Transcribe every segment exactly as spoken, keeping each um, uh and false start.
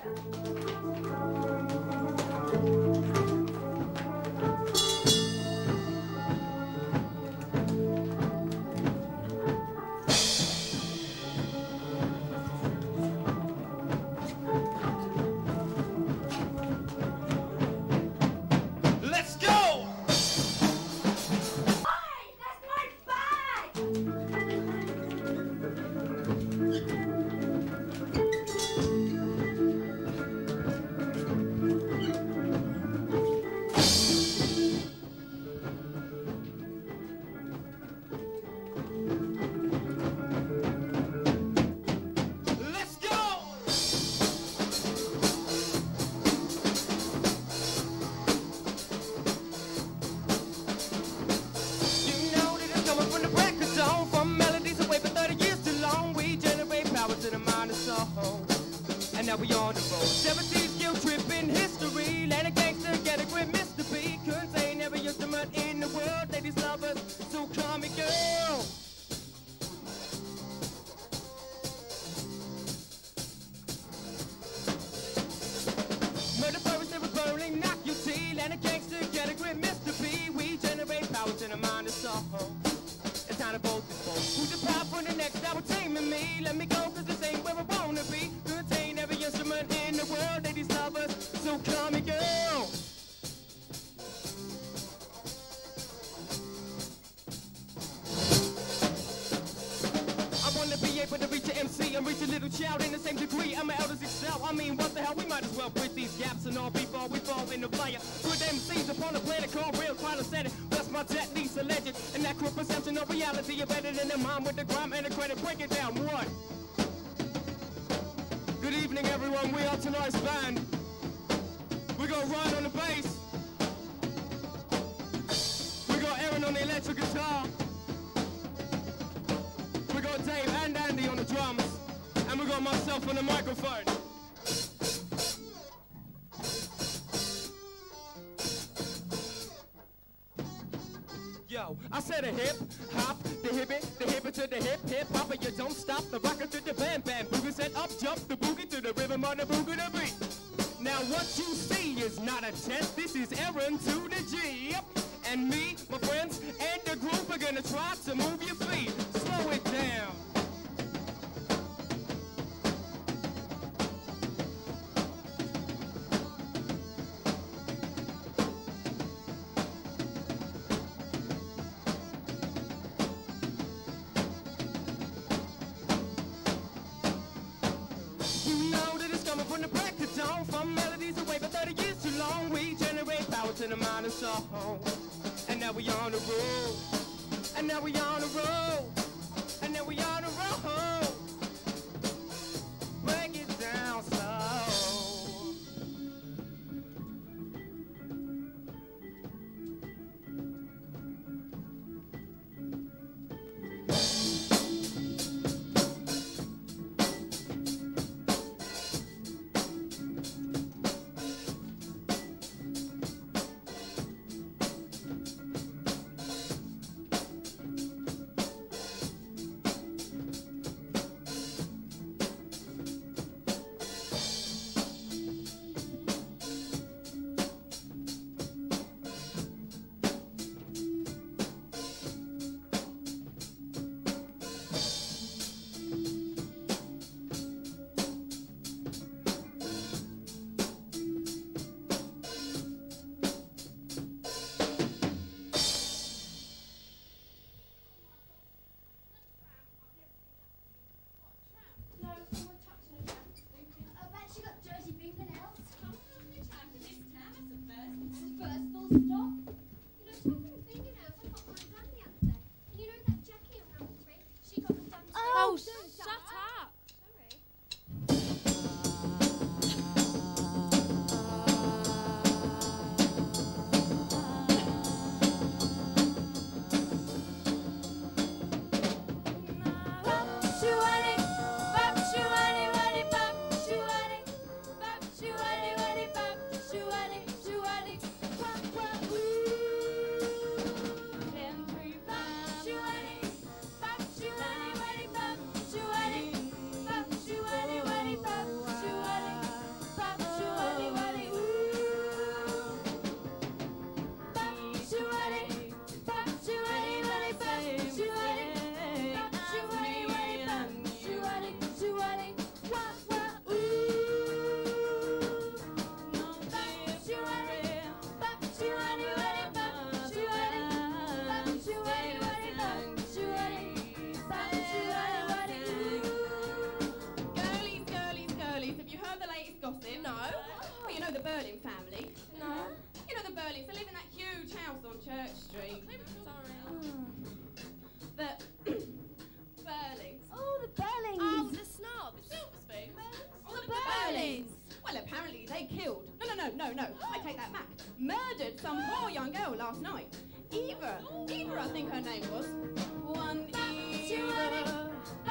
now we on the road. seventeen guilt trip in history. Let a gangster get a grip, Mister B. Contain every instrument in the world. Ladies love us, so call me girl. Murder first, they were burning, knock your tea. Let a gangster get a grip, Mister B. We generate power to the mind of Soho. It's time to both is both. Who's the power for the next hour taming me? Let me go, cause this ain't where I wanna be. Contain every instrument in the world. Ladies love us, so call me girl. I wanna be able to reach an M C and reach a little child in the same degree. I'm an elders excel. I mean, what the hell? We might as well bridge these gaps and all before we fall in the fire. Good M Cs upon a planet called real, trying to set it. That's my technique's a legend. And that quick perception of reality, you're better than the mom with the grime and the credit. Break it down, one. Good evening, everyone. We are tonight's band. We got Ryan on the bass. We got Aaron on the electric guitar. We got Dave and Andy on the drums. And we got myself on the microphone. Yo, I said a hip hop, the hip it, the hip it to the hip hip hop, and you don't stop the rocker to the bam bam boogie. Said up jump the boogie to the rhythm on the boogie to beat. Now what you see is not a test. This is Aaron to the G, and me, my friends, and the group are gonna try to move your feet. Slow it down. From the break of dawn, from melodies away for thirty years too long, we generate power to the mind and soul. And now we on the road, and now we on the road, and now we on the road. Break it down slow. gossip? No. Well, you know the Berlin family. No. You know the Berlins, they live in that huge house on Church Street. Sorry. The Berlins. Oh, the Berlings. Oh, the snob. The silver spoon. Oh, the Berlins. Well, apparently they killed. No, no, no, no, no. I take that back. Murdered some poor young girl last night. Eva. Eva, I think her name was. One Eva.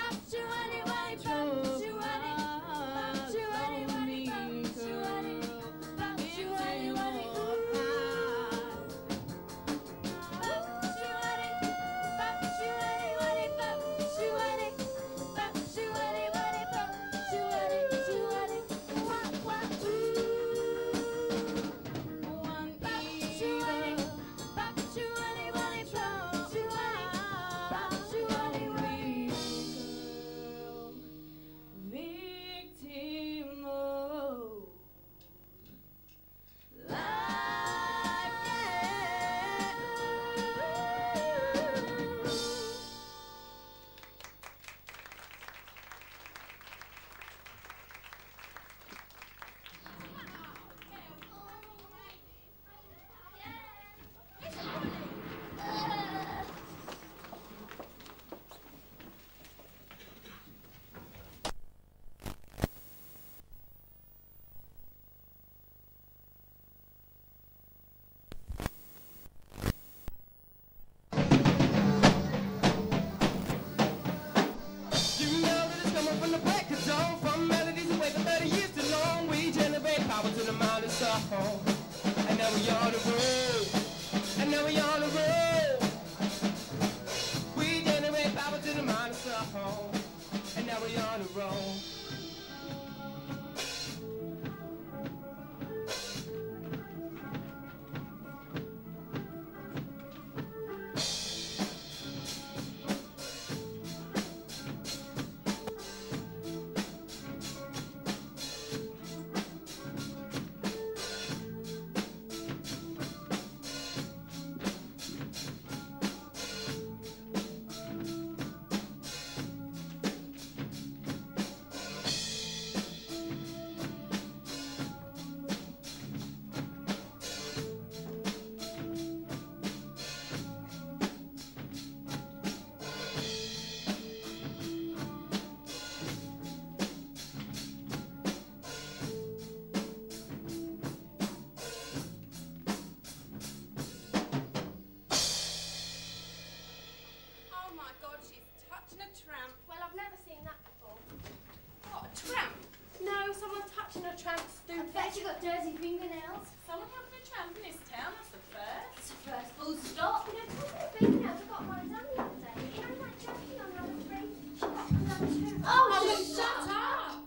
And now we on the road, and now we on the road. We generate power to the mind of soul, and now we on the road. She got dirty fingernails. Someone having a tramp in this town, that's the first. It's the first full stop. You know, talking of fingernails, I got mine done the other day. You know that Jackie on number three? She got them done too. Oh, oh shut up!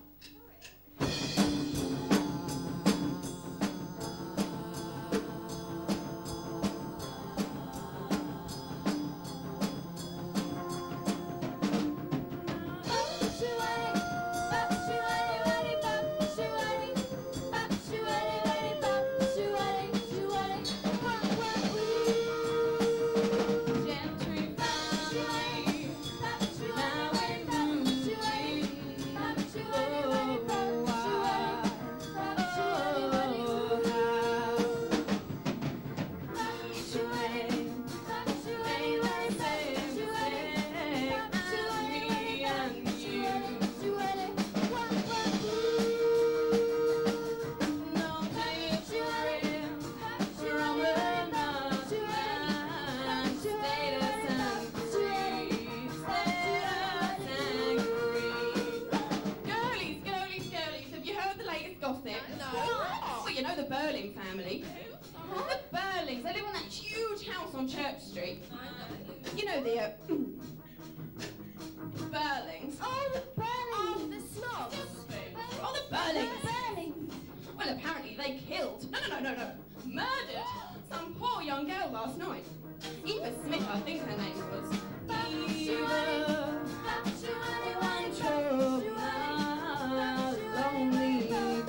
You know the uh, Berlings. Oh, the Berlings. Oh, the snobs. Oh, the Berlings. The Berlings. Well, apparently they killed. No, no, no, no, no. Murdered some poor young girl last night. Eva Smith, I think her name was. Eva. One true lonely girl.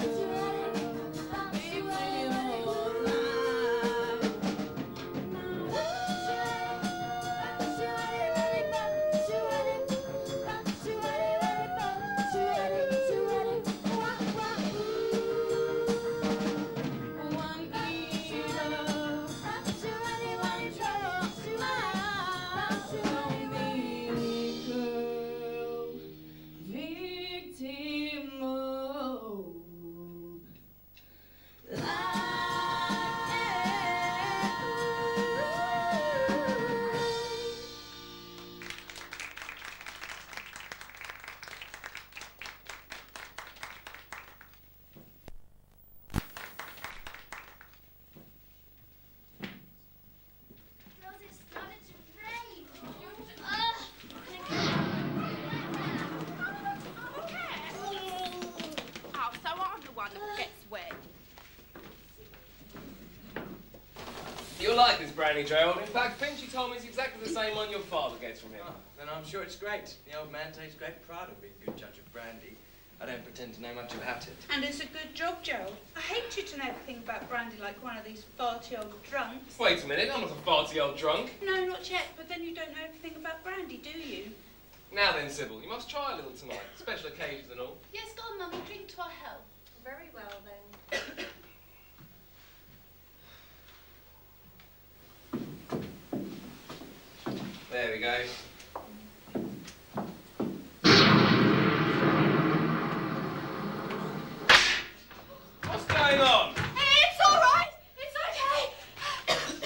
like this brandy, Gerald. In fact, Finchy told me it's exactly the same one your father gets from him. Oh, then I'm sure it's great. The old man takes great pride in being a good judge of brandy. I don't pretend to know much about it. And it's a good job, Gerald. I hate you to know everything about brandy like one of these farty old drunks. Wait a minute, I'm not a farty old drunk. No, not yet, but then you don't know everything about brandy, do you? Now then, Sybil, you must try a little tonight. Special occasions and all. Yes, go on, Mummy, drink to our health. Very well, then. There we go. What's going on? It's all right. It's okay.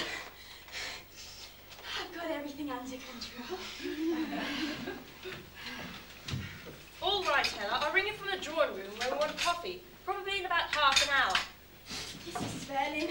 I've got everything under control. All right, Ella. I'll ring you from the drawing room where we want coffee. Probably in about half an hour. Missus Verlin.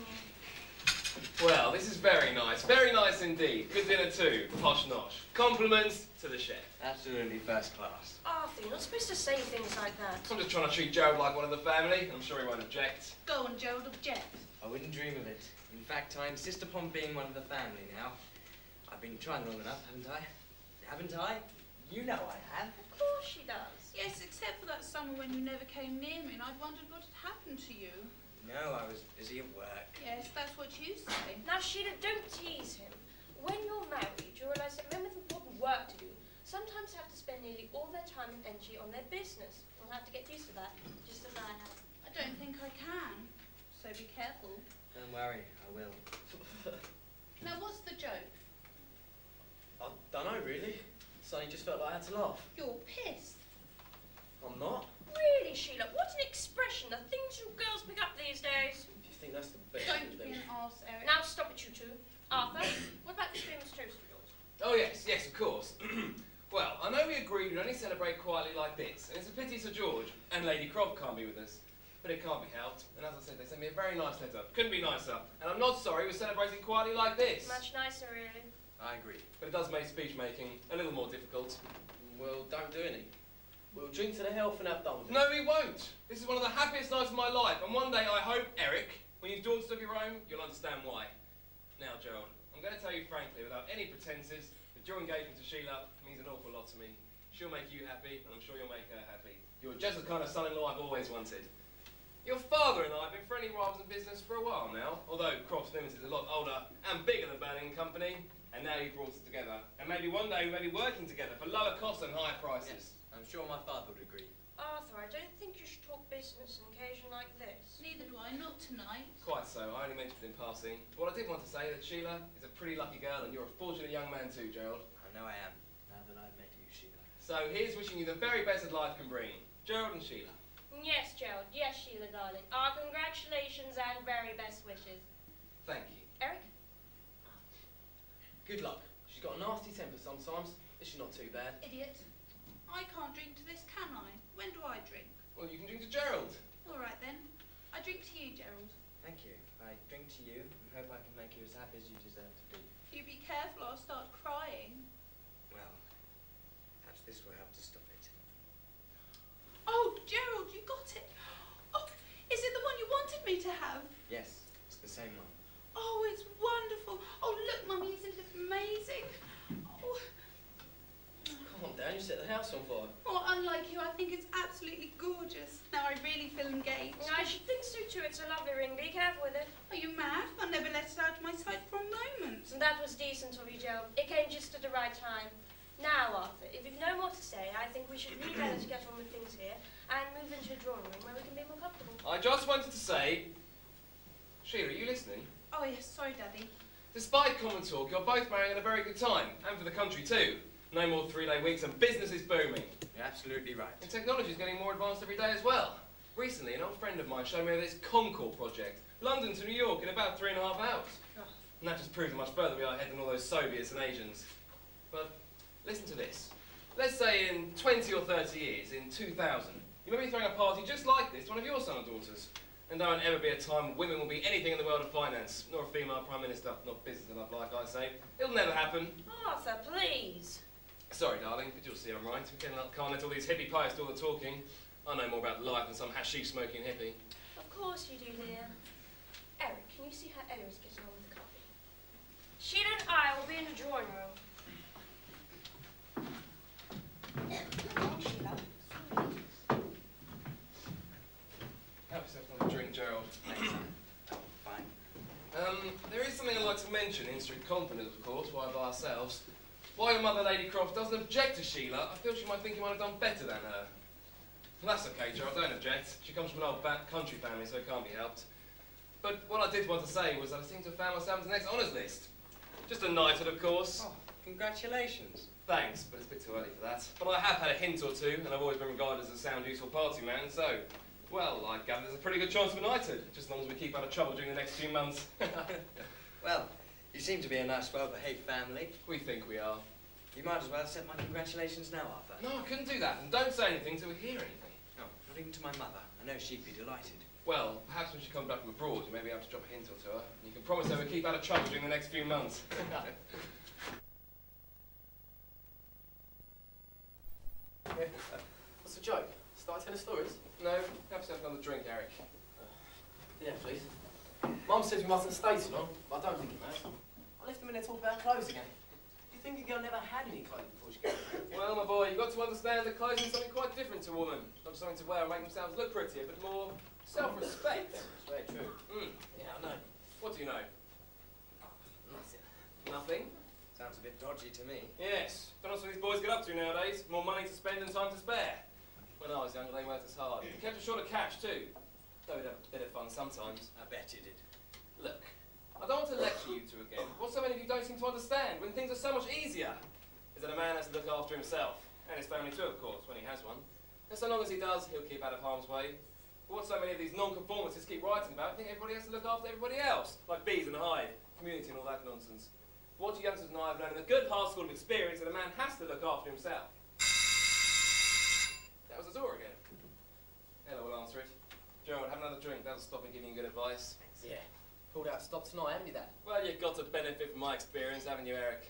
Well, this is very nice. Very nice indeed. Good dinner too. Posh nosh. Compliments to the chef. Absolutely first class. Arthur, you're not supposed to say things like that. I'm just trying to treat Gerald like one of the family. I'm sure he won't object. Go on, Gerald, object. I wouldn't dream of it. In fact, I insist upon being one of the family now. I've been trying long enough, haven't I? Haven't I? You know I have. Of course she does. Yes, except for that summer when you never came near me and I wondered what had happened to you. No, I was busy at work. Yes, that's what you say. Now, Sheila, don't tease him. When you're married, you realise that men with important work to do sometimes have to spend nearly all their time and energy on their business. You'll have to get used to that, just as I have. I don't think I can, so be careful. Don't worry, I will. Now, what's the joke? I don't know, really. Suddenly just felt like I had to laugh. You're pissed. I'm not. Really, Sheila, what an expression. The things you girls pick up these days. Do you think that's the best Don't thing to be do? an arse, Eric. Now stop it, you two. Arthur, what about this famous toast of yours? Oh yes, yes, of course. Well, I know we agreed we'd only celebrate quietly like this, and it's a pity Sir George and Lady Croft can't be with us. But it can't be helped, and as I said, they sent me a very nice letter. Couldn't be nicer. And I'm not sorry we're celebrating quietly like this. Much nicer, really. I agree. But it does make speech making a little more difficult. Well, don't do any. We'll drink to the health and have done with it. No, we won't. This is one of the happiest nights of my life, and one day I hope, Eric, when you've daughters of your own, you'll understand why. Now, Gerald, I'm going to tell you frankly, without any pretences, that your engagement to Sheila means an awful lot to me. She'll make you happy, and I'm sure you'll make her happy. You're just the kind of son-in-law I've always wanted. Your father and I have been friendly rivals in business for a while now, although Crofts Limited is a lot older and bigger than Banning and Company, and now you've brought us together. And maybe one day we may be working together for lower costs and higher prices. Yes, I'm sure my father would agree. Arthur, I don't think you should talk business on occasion like this. Neither do I, not tonight. Quite so, I only mentioned it in passing. What I did want to say is that Sheila is a pretty lucky girl, and you're a fortunate young man too, Gerald. I know I am, now that I've met you, Sheila. So here's wishing you the very best that life can bring. Gerald and Sheila. Yes, Gerald. Yes, Sheila, darling. Our congratulations and very best wishes. Thank you. Eric? Good luck. She's got a nasty temper sometimes. This is not too bad. Idiot. I can't drink to this, can I? When do I drink? Well, you can drink to Gerald. All right, then. I drink to you, Gerald. Thank you. I drink to you and hope I can make you as happy as you deserve to be. If you be careful, I'll start crying. Well, perhaps this will help to stop it. Oh, Gerald, you got it. Oh, is it the one you wanted me to have? Yes, it's the same one. Oh, it's wonderful. Oh, look, Mummy, isn't it amazing? Oh, Come on, Dan, you set the house on fire. oh, unlike you, I think it's absolutely gorgeous. Now I really feel engaged. I should think so too. It's a lovely ring. Be careful with it. Are you mad? I'll never let it out of my sight for a moment. And that was decent of you, Gerald. It came just at the right time. Now, Arthur, if you've no more to say, I think we should really better to get on with things here and move into a drawing room where we can be more comfortable. I just wanted to say... Sheila, are you listening? Oh, yes, sorry, Daddy. Despite common talk, you're both marrying at a very good time, and for the country too. No more three-day weeks and business is booming. You're absolutely right. And technology is getting more advanced every day as well. Recently, an old friend of mine showed me this Concord project, London to New York in about three and a half hours. Oh. And that just proves how much further we are ahead than all those Soviets and Asians. But listen to this. Let's say in twenty or thirty years, in two thousand, you may be throwing a party just like this to one of your son or daughters. And there won't ever be a time when women will be anything in the world of finance, nor a female prime minister, not business enough, like I say. It'll never happen. Arthur, please. Sorry, darling, but you'll see I'm right. We can't let all these hippie pies do all the talking. I know more about life than some hashish-smoking hippie. Of course you do, dear. Eric, can you see how Ella is getting on with the coffee? Sheila and I will be in the drawing room. Oh, Sheila. Have yourself another drink, Gerald. Thanks. Oh, fine. Um, there is something I'd like to mention, in strict confidence, of course, why by ourselves. Why your mother, Lady Croft, doesn't object to Sheila, I feel she might think you might have done better than her. Well, that's okay, Gerald, don't object. She comes from an old back country family, so it can't be helped. But what I did want to say was that I seem to have found myself in the next honours list. Just a knighthood, of course. Oh, congratulations. Thanks, but it's a bit too early for that. But I have had a hint or two, and I've always been regarded as a sound, useful party man, so... Well, I gather there's a pretty good chance of a knighthood, just as long as we keep out of trouble during the next few months. Well, you seem to be a nice, well-behaved family. We think we are. You might as well accept my congratulations now, Arthur. No, I couldn't do that, and don't say anything till we hear anything. No, not even to my mother. I know she'd be delighted. Well, perhaps when she comes back from abroad, you may be able to drop a hint or two to her. And you can promise her we'll keep out of trouble during the next few months. Yeah. What's the joke? Start telling stories? No, have yourself another drink, Eric. Yeah, please. Mum says we mustn't stay too long, but I don't think it matters. I left them in there talking about clothes again. Do you think a girl never had any clothes before she came? Well, my boy, you've got to understand that clothing is something quite different to a woman. Not something to wear and make themselves look prettier, but more self-respect. It's very true. Mm. Yeah, I know. What do you know? Nothing. Nothing? Sounds a bit dodgy to me. Yes. Don't know what these boys get up to nowadays. More money to spend than time to spare. When I was younger, they worked as hard. We kept a short of cash, too. Though we'd have a bit of fun sometimes. I bet you did. Look, I don't want to lecture you two again. What so many of you don't seem to understand, when things are so much easier, is that a man has to look after himself. And his family too, of course, when he has one. And so long as he does, he'll keep out of harm's way. But what so many of these non-conformists keep writing about, I think everybody has to look after everybody else. Like bees in a hive, community and all that nonsense. What you youngsters and I have learned in the good hard school of experience that a man has to look after himself. That was the door again. Ella will answer it. Gerald, have another drink. That'll stop me giving you good advice. Yeah. Pulled out stop tonight, haven't you, Dad? Well, you've got to benefit from my experience, haven't you, Eric?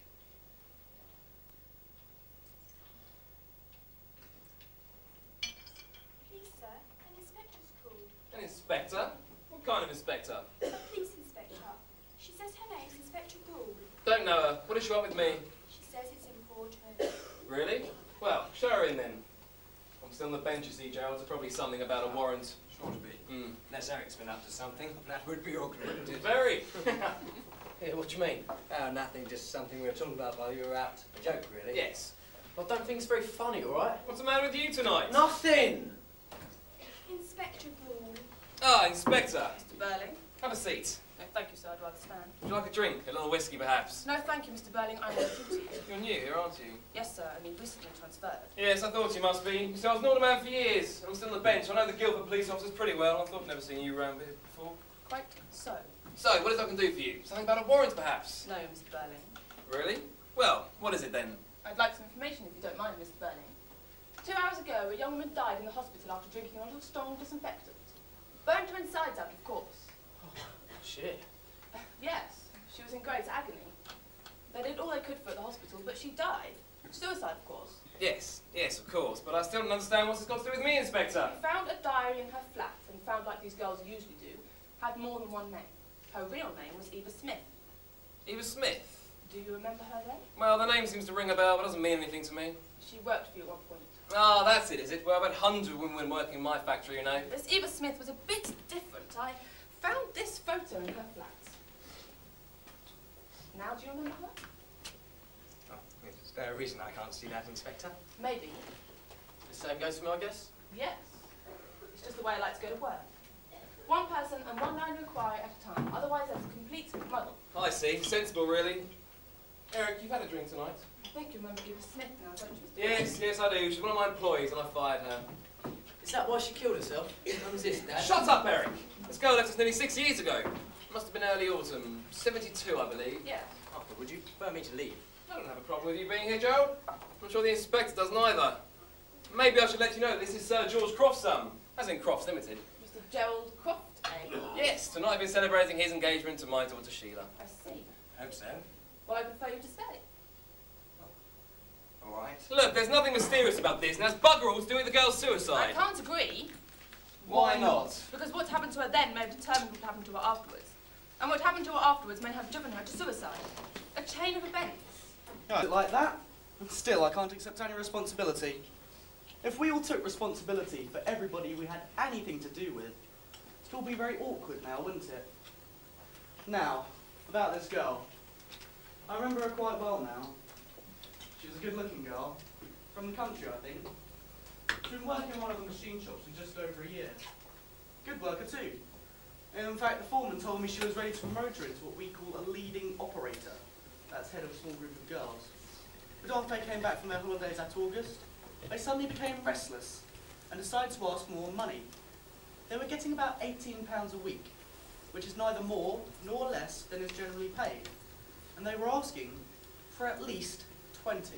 Please, sir, an inspector's called. An inspector? What kind of inspector? A police inspector. She says her name's Inspector Gould. Don't know her. What does she want with me? She says it's important. Really? Well, show her in then. I'm still on the bench, you see, Gerald. There's probably something about a warrant. Sure to be. Mm. Unless Eric's been up to something. That would be awkward, wouldn't it? Very. Yeah, what do you mean? Oh, nothing. Just something we were talking about while you were out. A joke, really. Yes. I don't think it's very funny, all right? What's the matter with you tonight? Nothing! Inspector Gould. Ah, Inspector. Mister Burling. Have a seat. No, thank you, sir. I'd rather stand. Would you like a drink? A little whiskey, perhaps? No, thank you, Mister Burling. I'm on duty. You're new here, aren't you? Yes, sir. I mean, recently transferred. Yes, I thought you must be. You see, I was an order man for years. I'm still on the bench. I know the Guildford police officers pretty well. I thought I'd never seen you around here before. Quite so. So, what is it I can do for you? Something about a warrant, perhaps? No, Mister Burling. Really? Well, what is it then? I'd like some information, if you don't mind, Mister Burling. Two hours ago, a young woman died in the hospital after drinking a little strong disinfectant. Burned her insides out, of course. Oh, shit. Uh, yes, she was in great agony. They did all they could for her at the hospital, but she died. Suicide, of course. Yes, yes, of course. But I still don't understand what's this got to do with me, Inspector. We found a diary in her flat, and found, like these girls usually do, had more than one name. Her real name was Eva Smith. Eva Smith? Do you remember her name? Well, the name seems to ring a bell, but doesn't mean anything to me. She worked for you at one point. Ah, oh, that's it, is it? Well, I've had hundreds of women working in my factory, you know. This Eva Smith was a bit different. I found this photo in her flat. Now, do you remember her? Oh, is there a reason I can't see that, Inspector? Maybe. The same goes for me, I guess? Yes. It's just the way I like to go to work. One person and one line of inquiry at a time. Otherwise, there's a complete muddle. I see. Sensible, really. Eric, you've had a drink tonight. I think you remember Eva Smith now, don't you? Yes, yes, I do. She's one of my employees, and I fired her. Is that why she killed herself? When was this, Dad? Shut up, Eric! This girl left us nearly six years ago. Must have been early autumn. seventy-two, I believe. Yes. Arthur, would you prefer me to leave? I don't have a problem with you being here, Gerald. I'm sure the inspector doesn't either. Maybe I should let you know that this is Sir George Croft's son, as in Crofts Limited. Mister Gerald Croft, eh? Yes, tonight I've been celebrating his engagement to my daughter Sheila. I see. Hope so. Well, I prefer you to stay. All right. Look, there's nothing mysterious about this, and that's bugger all to do with the girl's I suicide. can't agree. Why not? Because what happened to her then may have determined what happened to her afterwards. And what happened to her afterwards may have driven her to suicide. A chain of events. No, like that? Still, I can't accept any responsibility. If we all took responsibility for everybody we had anything to do with, it'd all be very awkward now, wouldn't it? Now, about this girl. I remember her quite well now. She was a good-looking girl, from the country, I think. She'd been working in one of the machine shops for just over a year. Good worker too. And in fact, the foreman told me she was ready to promote her into what we call a leading operator. That's head of a small group of girls. But after they came back from their holidays that August, they suddenly became restless and decided to ask for more money. They were getting about eighteen pounds a week, which is neither more nor less than is generally paid. And they were asking for at least twenty.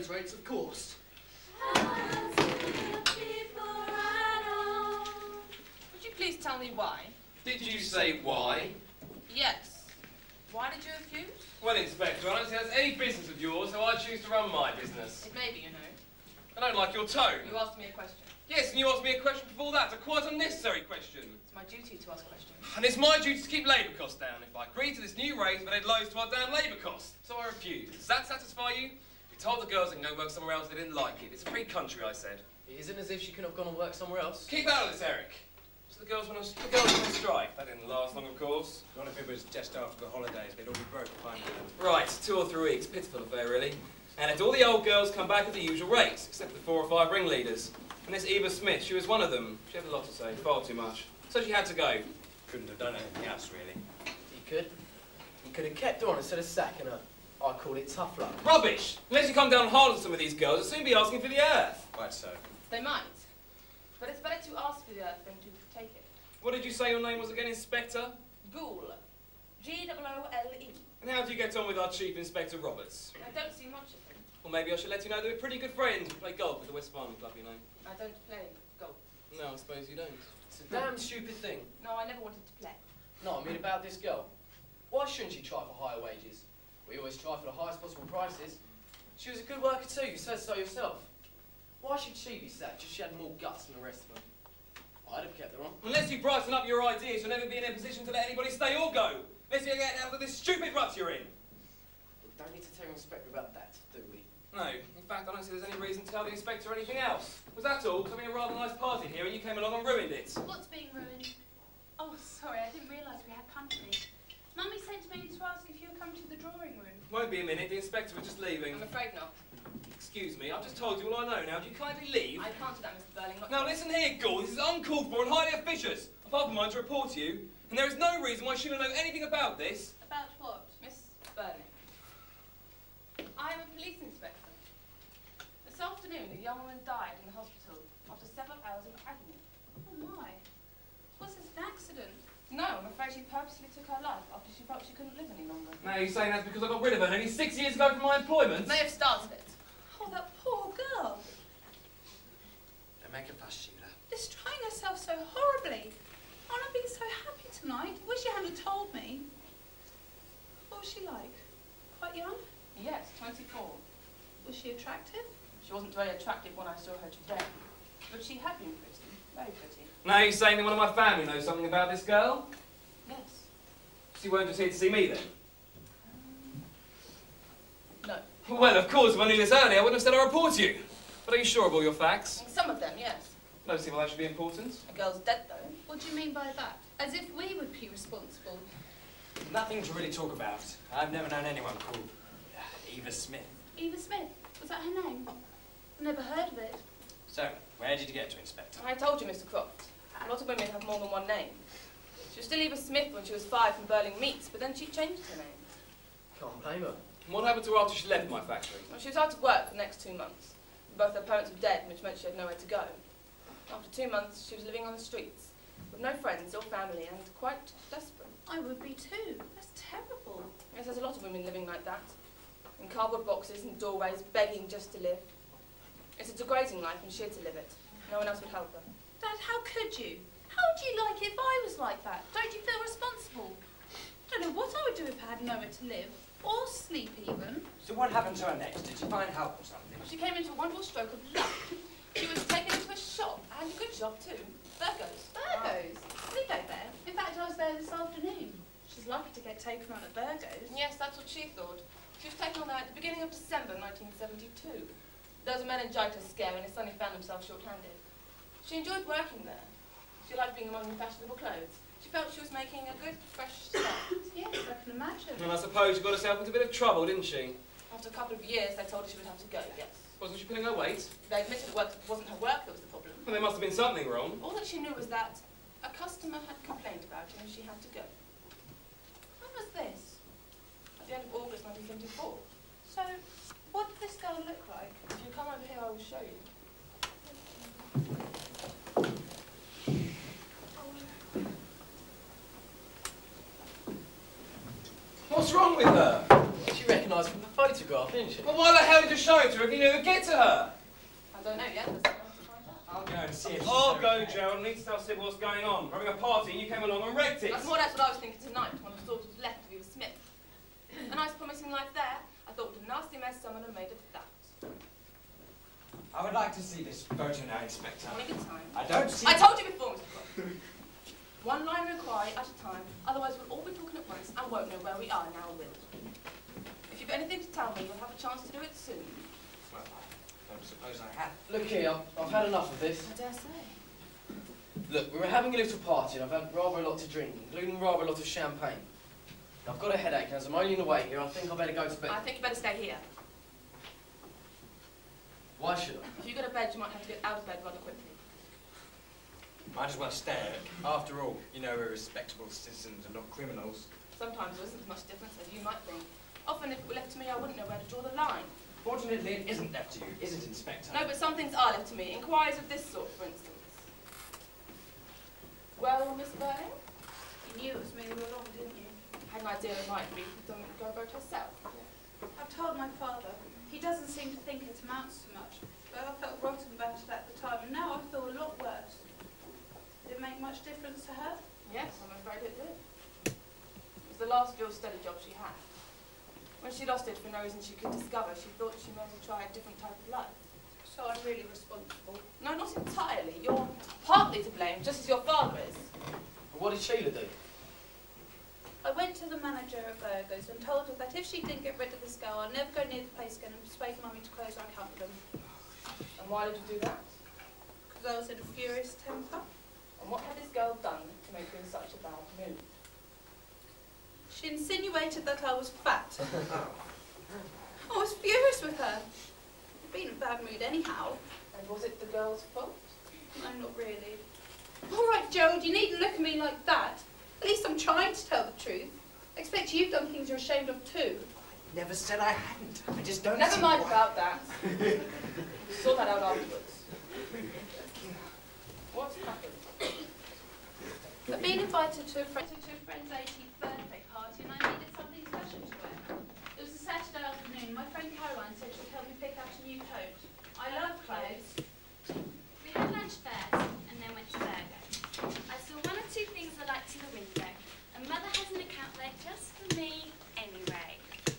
those rates, of course. Would you please tell me why? Did you say why? Yes. Why did you refuse? Well, Inspector, I don't think that's any business of yours, so I choose to run my business. It may be, you know. I don't like your tone. You asked me a question. Yes, and you asked me a question before that, a quite unnecessary question. It's my duty to ask questions. And it's my duty to keep labour costs down. If I agree to this new rate, but add loads to our damn labour costs. So I refuse. Does that satisfy you? You told the girls they can go work somewhere else, they didn't like it. It's a free country, I said. It isn't as if she couldn't have gone and worked somewhere else. Keep out of this, Eric. So the girls went on, the girls went on strike. That didn't last long, of course. Not if it was just after the holidays. They'd all be broke by now. Right, two or three weeks. Pitiful affair, really. And it's all the old girls come back at the usual rates, except the four or five ringleaders. And this Eva Smith, she was one of them. She had a lot to say, far too much. So she had to go. Couldn't have done anything else, really. He could. He could have kept her on instead of sacking her. I call it tough luck. Rubbish! Unless you come down hard on some of these girls, they'll soon be asking for the earth. Quite so. They might. But it's better to ask for the earth than to take it. What did you say your name was again, Inspector? Ghoul. G O O L E. And how do you get on with our Chief Inspector Roberts? I don't see much of him. Well, maybe I should let you know they're pretty good friends. We play golf with the West Farming Club, you know. I don't play golf. No, I suppose you don't. It's a damn stupid thing. No, I never wanted to play. No, I mean about this girl. Why shouldn't she try for higher wages? We always try for the highest possible prices. She was a good worker too, you said so yourself. Why should she be sacked just she had more guts than the rest of them? I'd have kept her on. Unless you brighten up your ideas, you'll never be in a position to let anybody stay or go. Unless you get out of this stupid rut you're in. We don't need to tell the Inspector about that, do we? No. In fact, I don't see there's any reason to tell the Inspector anything else. Was that all? Because I'm having a rather nice party here and you came along and ruined it. What's being ruined? Oh, sorry, I didn't realise we had company. Mummy sent me to ask if you'd come to the drawing room. Won't be a minute, the Inspector was just leaving. I'm afraid not. Excuse me, I've just told you all I know now. Do you kindly leave? I can't do that, Mister Burling. Not Now listen here, Ghoul, this is uncalled for and highly officious. I've half a mind to report to you, and there is no reason why she don't know anything about this. About what? Miss Burling. I am a police inspector. This afternoon, a young woman died in the hospital after several hours of agony. Oh my. Was this an accident? No, I'm afraid she purposely took her life after she felt she couldn't live any longer. Now you're saying that's because I got rid of her nearly six years ago from my employment? May have started it. Oh, that poor girl. Don't make a fuss, Sheila. Destroying herself so horribly. Oh, I've been so happy tonight. Wish you hadn't told me. What was she like? Quite young? Yes, twenty-four. Was she attractive? She wasn't very attractive when I saw her today, but she had been pretty, very pretty. Now you're saying that one of my family knows something about this girl? Yes. She weren't just here to see me then? Um, no. Well, of course, if I knew this earlier, I wouldn't have said I'd report you. But are you sure of all your facts? Some of them, yes. No, see, well, that should be important. The girl's dead, though. What do you mean by that? As if we would be responsible. Nothing to really talk about. I've never known anyone called uh, Eva Smith. Eva Smith? Was that her name? Never heard of it. So, where did you get to, Inspector? I told you, Mister Croft. A lot of women have more than one name. She was still Eva Smith when she was fired from Burling Meats, but then she changed her name. Can't blame her. And what happened to her after she left my factory? Well, she was out of work for the next two months. Both her parents were dead, which meant she had nowhere to go. After two months, she was living on the streets, with no friends or family, and quite desperate. I would be too. That's terrible. Yes, there's a lot of women living like that. In cardboard boxes and doorways, begging just to live. It's a degrading life, and she had to live it. No one else would help her. Dad, how could you? How would you like it if I was like that? Don't you feel responsible? I don't know what I would do if I had nowhere to live. Or sleep, even. So what happened to her next? Did she find help or something? She came into a wonderful stroke of luck. She was taken into a shop, and a good shop too. Virgo's. Virgo's? We go there. In fact, I was there this afternoon. She's lucky to get taken on at Virgo's. Yes, that's what she thought. She was taken on there at the beginning of December nineteen seventy-two. There was a meningitis scare, and his son found himself short-handed. She enjoyed working there. She liked being among the fashionable clothes. She felt she was making a good, fresh start. Yes, I can imagine. And I suppose she got herself into a bit of trouble, didn't she? After a couple of years, they told her she would have to go, yes. Wasn't she pulling her weight? They admitted it wasn't her work that was the problem. Well, there must have been something wrong. All that she knew was that a customer had complained about her and she had to go. When was this? At the end of August nineteen seventy-four. So, what did this girl look like? If you come over here, I will show you. What's wrong with her? She recognised from the photo photograph, didn't she? Well, why the hell did you show it to her if you never get to her? I don't know yet. Let's have to find out. I'll go and see if she's I'll go, okay. Gerald. I need to tell Sid what's going on. We're having a party and you came along and wrecked it. That's more or less what I was thinking tonight when I thought it was left of Eva Smith. A nice promising life there. I thought what a nasty mess someone had made of that. I would like to see this photo now, Inspector. On a good time. I don't see... I told you before, Mister Cross. One line of inquiry at a time, otherwise we'll all be talking at once and won't know where we are now, will. If you've anything to tell me, you'll have a chance to do it soon. Well, I don't suppose I have. Look here, I've had enough of this. I dare say. Look, we were having a little party and I've had rather a lot to drink, including rather a lot of champagne. I've got a headache and as I'm only in the way here, I think I better go to bed. I think you better stay here. Why should I? If you go to bed, you might have to get out of bed rather quickly. Might as well stay. After all, you know we're respectable citizens and not criminals. Sometimes there isn't as much difference as you might think. Often, if it were left to me, I wouldn't know where to draw the line. Fortunately, it isn't left to you, is it, Inspector? No, but some things are left to me. Inquiries of this sort, for instance. Well, Miss Burling? You knew it was me all along, didn't you? Had an idea it might be from something to go about herself. I've told my father. He doesn't seem to think it amounts to much. But I felt rotten about it at the time, and now I feel a lot worse. Did it make much difference to her? Yes, I'm afraid it did. It was the last real steady job she had. When she lost it for no reason she could discover, she thought she might try a different type of life. So I'm really responsible. No, not entirely. You're partly to blame, just as your father is. What did Sheila do? I went to the manager of Burgers and told her that if she didn't get rid of this girl, I'd never go near the place again and persuade Mummy to close our account with them. And why did you do that? Because I was in a furious temper. And what had this girl done to make her in such a bad mood? She insinuated that I was fat. I was furious with her. I'd been in a bad mood anyhow. And was it the girl's fault? No, not really. All right, Gerald, you needn't look at me like that. At least I'm trying to tell the truth. I expect you've done things you're ashamed of too. I never said I hadn't. I just don't Never see mind why. about that. Sort that out afterwards. What's happened? I've been invited to a, friend, to a friend's eighteenth birthday party and I needed something special to wear. It was a Saturday afternoon. My friend Caroline said she'd help me pick out a new coat. I love clothes. We had lunch first and then went to Virgo. I saw one or two things I liked in the window, and Mother has an account there just for me anyway.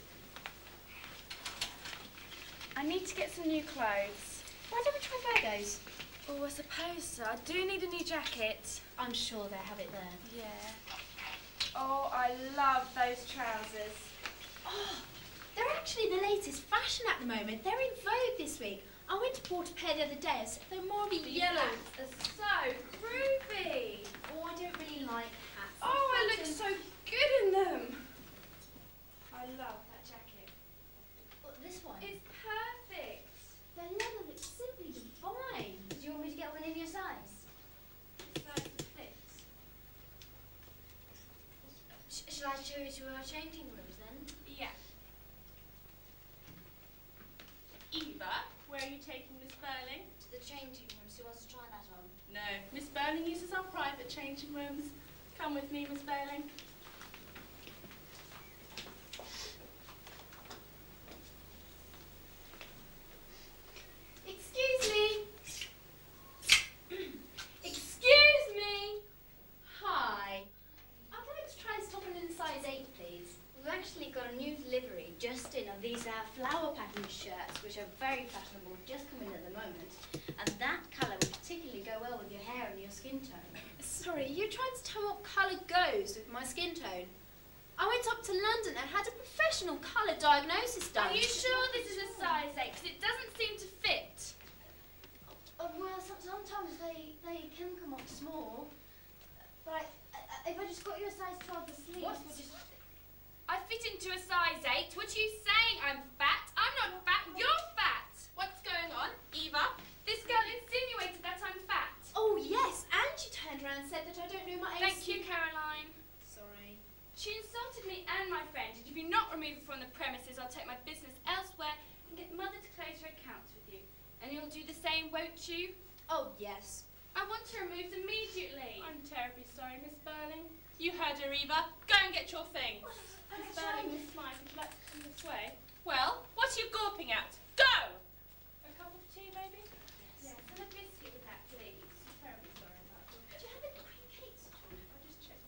I need to get some new clothes. Why don't we try Virgo's? Oh, I suppose so. I do need a new jacket. I'm sure they have it there. Yeah. Oh, I love those trousers. Oh, they're actually the latest fashion at the moment. They're in vogue this week. I went to bought a pair the other day. They're more of a yellow. Are so groovy. Oh, I don't really like hats. Oh, I look so good in them. I love that jacket. What, this one? It's perfect. The leather looks simply divine. Do you want me to get one in your size? Size and fit. Sh shall I show you to our changing rooms then? Yeah. Eva, where are you taking Miss Burling? To the changing rooms. Who wants to try that on? No, Miss Burling uses our private changing rooms. Come with me, Miss Burling. Excuse me. Excuse me. Hi. I'd like to try and stop in size eight, please. We've actually got a new delivery just in of these uh, flower patterned shirts, which are very fashionable, just come in at the moment. And that colour would particularly go well with your hair and your skin tone. Sorry, you're trying to tell me what colour goes with my skin tone? I went up to London and had a professional colour diagnosis done. Are you sure this is a size eight? Because it doesn't seem to fit. Oh, well, some- sometimes they, they can come off small. But I, I, if I just got you a size twelve, the sleeves What? would just... I fit into a size eight. What are you saying? I'm fat? I'm not fat. You're fat. What's going on? Eva, this girl insinuated that I'm fat. Oh, yes, and she turned around and said that I don't know my age. Thank you, Caroline. Sorry. She insulted me and my friend. And if you not remove her from the premises, I'll take my business elsewhere and get Mother to close her accounts with you. And you'll do the same, won't you? Oh, yes. I want her removed immediately. I'm terribly sorry, Miss Burling. You heard her, Eva. Go and get your things. I'm Miss trying. Burling, Miss Smythe, would you like to come this way? Well, what are you gawping at? Go! A cup of tea, maybe? Yes, and a biscuit with that, please. I'm terribly sorry about that. Do you have any cream cakes at all? I'll just check.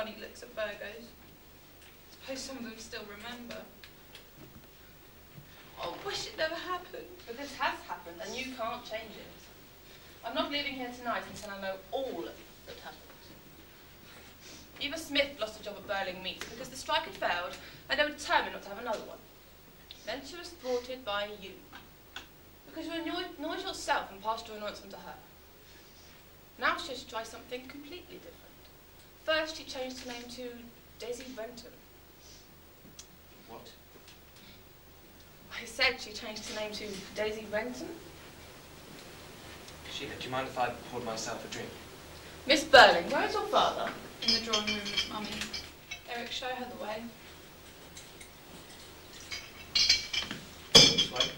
funny looks at Virgos. Suppose some of them still remember. Oh, I wish it never happened. But this has happened, and you can't change it. I'm not leaving here tonight until I know all that happened. Eva Smith lost a job at Burling Meats because the strike had failed, and they were determined not to have another one. Then she was thwarted by you. Because you annoyed, annoyed yourself and passed your annoyance on to her. Now she has to try something completely different. First, she changed her name to Daisy Renton. What? I said she changed her name to Daisy Renton. Sheila, do you mind if I poured myself a drink? Miss Burling, where is your father? In the drawing room with Mummy. Eric, show her the way. This way.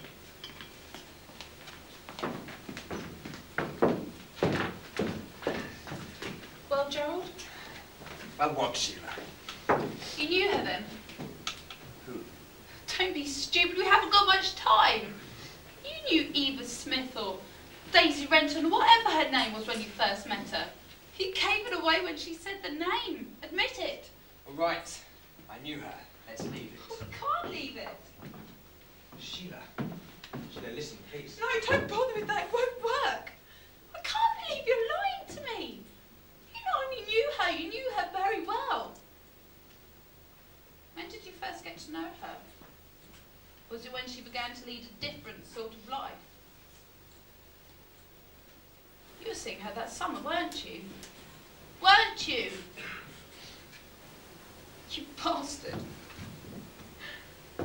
Well, Gerald? Well, what, Sheila? You knew her then? Who? Don't be stupid, we haven't got much time. You knew Eva Smith or Daisy Renton, whatever her name was when you first met her. You gave it away when she said the name. Admit it. All right. I knew her. Let's leave it. Oh, we can't leave it. Sheila. Sheila, listen, please. No, don't bother with that. It won't work. I can't believe you're lying to me. You not only knew her, you knew her very well. When did you first get to know her? Was it when she began to lead a different sort of life? You were seeing her that summer, weren't you? Weren't you? You bastard. You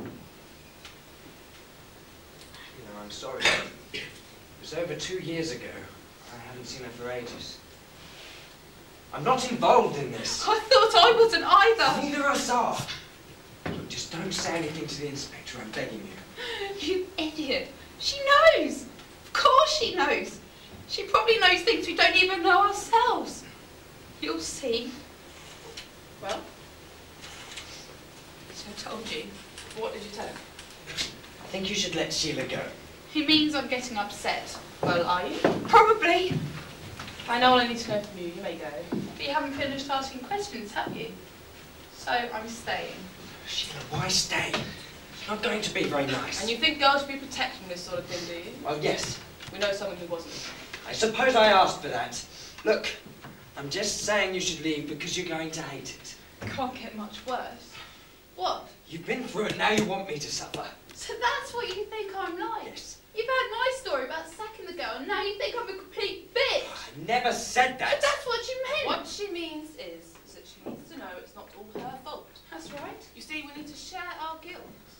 know, I'm sorry. It was over two years ago. I haven't seen her for ages. I'm not involved in this. I thought I wasn't either. Neither of us are. Look, just don't say anything to the inspector, I'm begging you. You idiot. She knows. Of course she knows. She probably knows things we don't even know ourselves. You'll see. Well? So I told you. What did you tell him? I think you should let Sheila go. He means I'm getting upset. Well, are you? Probably. I know all I need to know from you. You may go. But you haven't finished asking questions, have you? So I'm staying. Sheila, why stay? It's not going to be very nice. And you think girls should be protected from this sort of thing, do you? Well, yes. We know someone who wasn't. I suppose I asked for that. Look, I'm just saying you should leave because you're going to hate it. Can't get much worse. What? You've been through it, now you want me to suffer. So that's what you think I'm like? Yes. You've heard my story about sacking the girl, and now you think I'm a complete bitch. I never said that. But that's what you meant. What she means is, is that she needs to know it's not all her fault. That's right. You see, we need to share our guilt.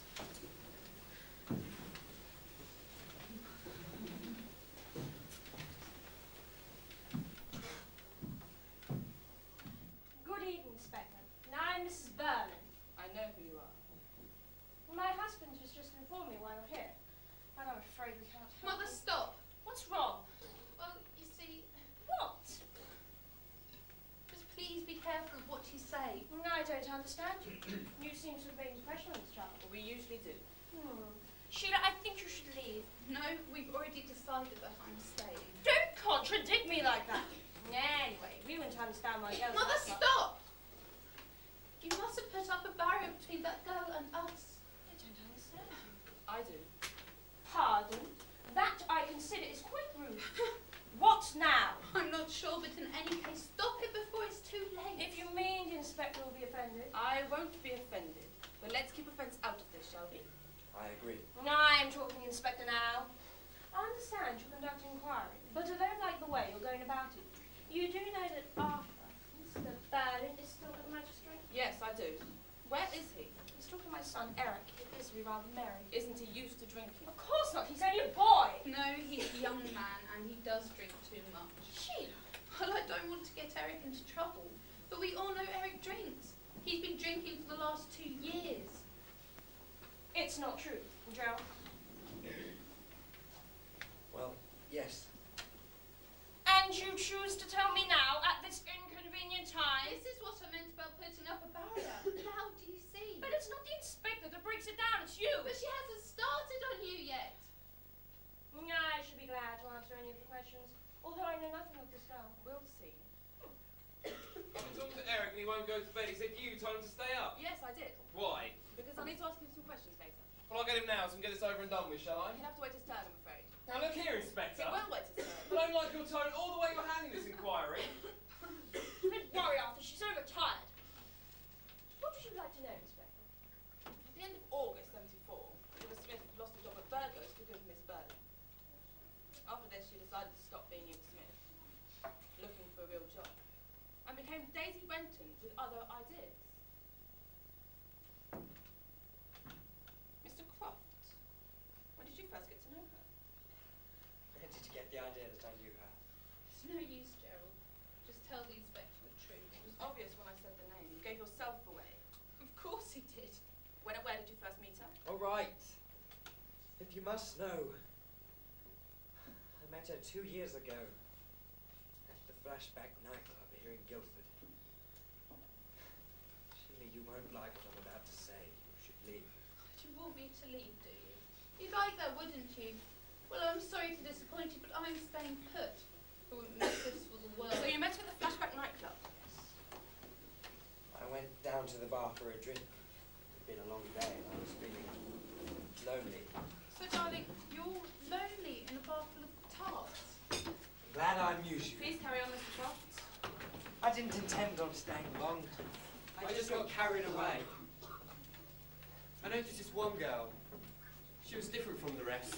Good evening, Inspector. Now I'm Missus Burling. I know who you are. My husband has just informed me why you're here. And I'm afraid we can't help Mother, you. stop. What's wrong? Well, you see, What? just please be careful of what you say. No, I don't understand you. You seem to have made an impression on this child. But we usually do. Hmm. Sheila, I think you should leave. No, we've already decided that I'm staying. Don't contradict me like that. Anyway, we wouldn't understand why girls Mother, like that. stop! You mustn't put up a barrier between that girl and us. I don't understand you. I do. Pardon? That I consider is quite rude. What now? I'm not sure, but in any case, stop it before it's too late. If you mean the inspector will be offended. I won't be offended. But let's keep offence out of this, shall we? I agree. I'm talking inspector now. I understand you conduct inquiry, but I don't like the way you're going about it. You do know that Arthur, Mister Burling, is still at the magistrate? Yes, I do. Where is he? He's talking to my son, Eric. He appears to be rather merry. Isn't he used to drinking? Of course not. He's only a boy. No, he's a young man and he does drink too much. Sheila. Well, I don't want to get Eric into trouble, but we all know Eric drinks. He's been drinking for the last two years. It's not true, Gerald. Well, yes. And you choose to tell me now at this inconvenient time? This is what I meant about putting up a barrier. Now do you see? But it's not the inspector that breaks it down, it's you. But she hasn't started on you yet. I should be glad to answer any of the questions, although I know nothing of this girl. We'll see. I've been talking to Eric and he won't go to bed. He said you told him to stay up. Yes, I did. Why? Because I need to ask him some questions later. Well, I'll get him now so we can get this over and done with, shall I? He'll have to wait his turn, I'm afraid. Now look here, Inspector. He won't wait his turn. I don't like your tone all the way you're handling this inquiry. Don't worry, Arthur, she's overtired. What would you like to know, Inspector? At the end of August seventy-four, Eva Smith lost a job at Burgos because of Miss Burley. After this, she decided to stop being Eva Smith, looking for a real job, and became Daisy Renton with other ideas. Mister Croft, when did you first get to know her? Where did you get the idea that I knew her? It's no use, Gerald. Just tell the inspector the truth. It was obvious when I said the name. You gave yourself away. Of course he did. When and where did you first meet her? All right. If you must know, I met her two years ago at the Flashback nightclub here in Guildford. Surely you won't like what I'm about to say. You should leave. You want me to leave, do you? You'd like that, wouldn't you? Well, I'm sorry to disappoint you, but I'm staying put. I wouldn't miss this for the world. So you met her at the Flashback nightclub? I went down to the bar for a drink. It'd been a long day and I was feeling lonely. So, darling, you're lonely in a bar full of tarts. I'm glad I amused you. Please carry on, Mister Croft. I didn't intend on staying long. I, I just got carried away. I noticed this one girl. She was different from the rest.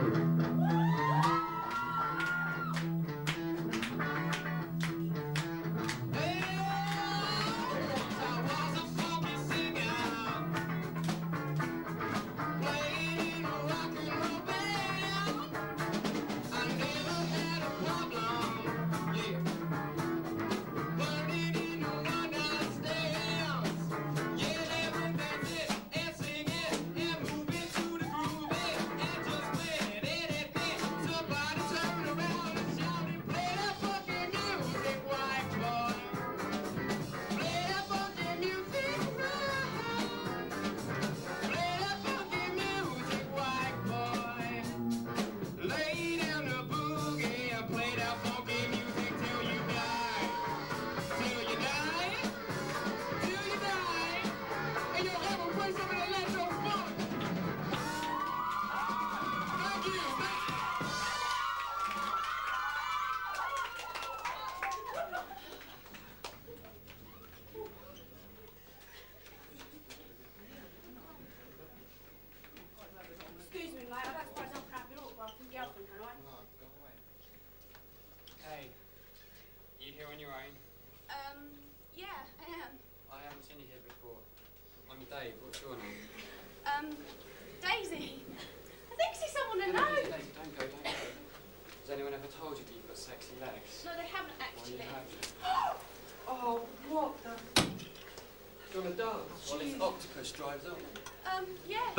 Dave, what's your name? Um, Daisy. I think she's someone I No, know. Daisy, Daisy, don't go, don't go. Has anyone ever told you that you've got sexy legs? No, they haven't actually. Well, you have, you. Oh, what the? Do you want to dance? While this octopus drives up. Um, yeah.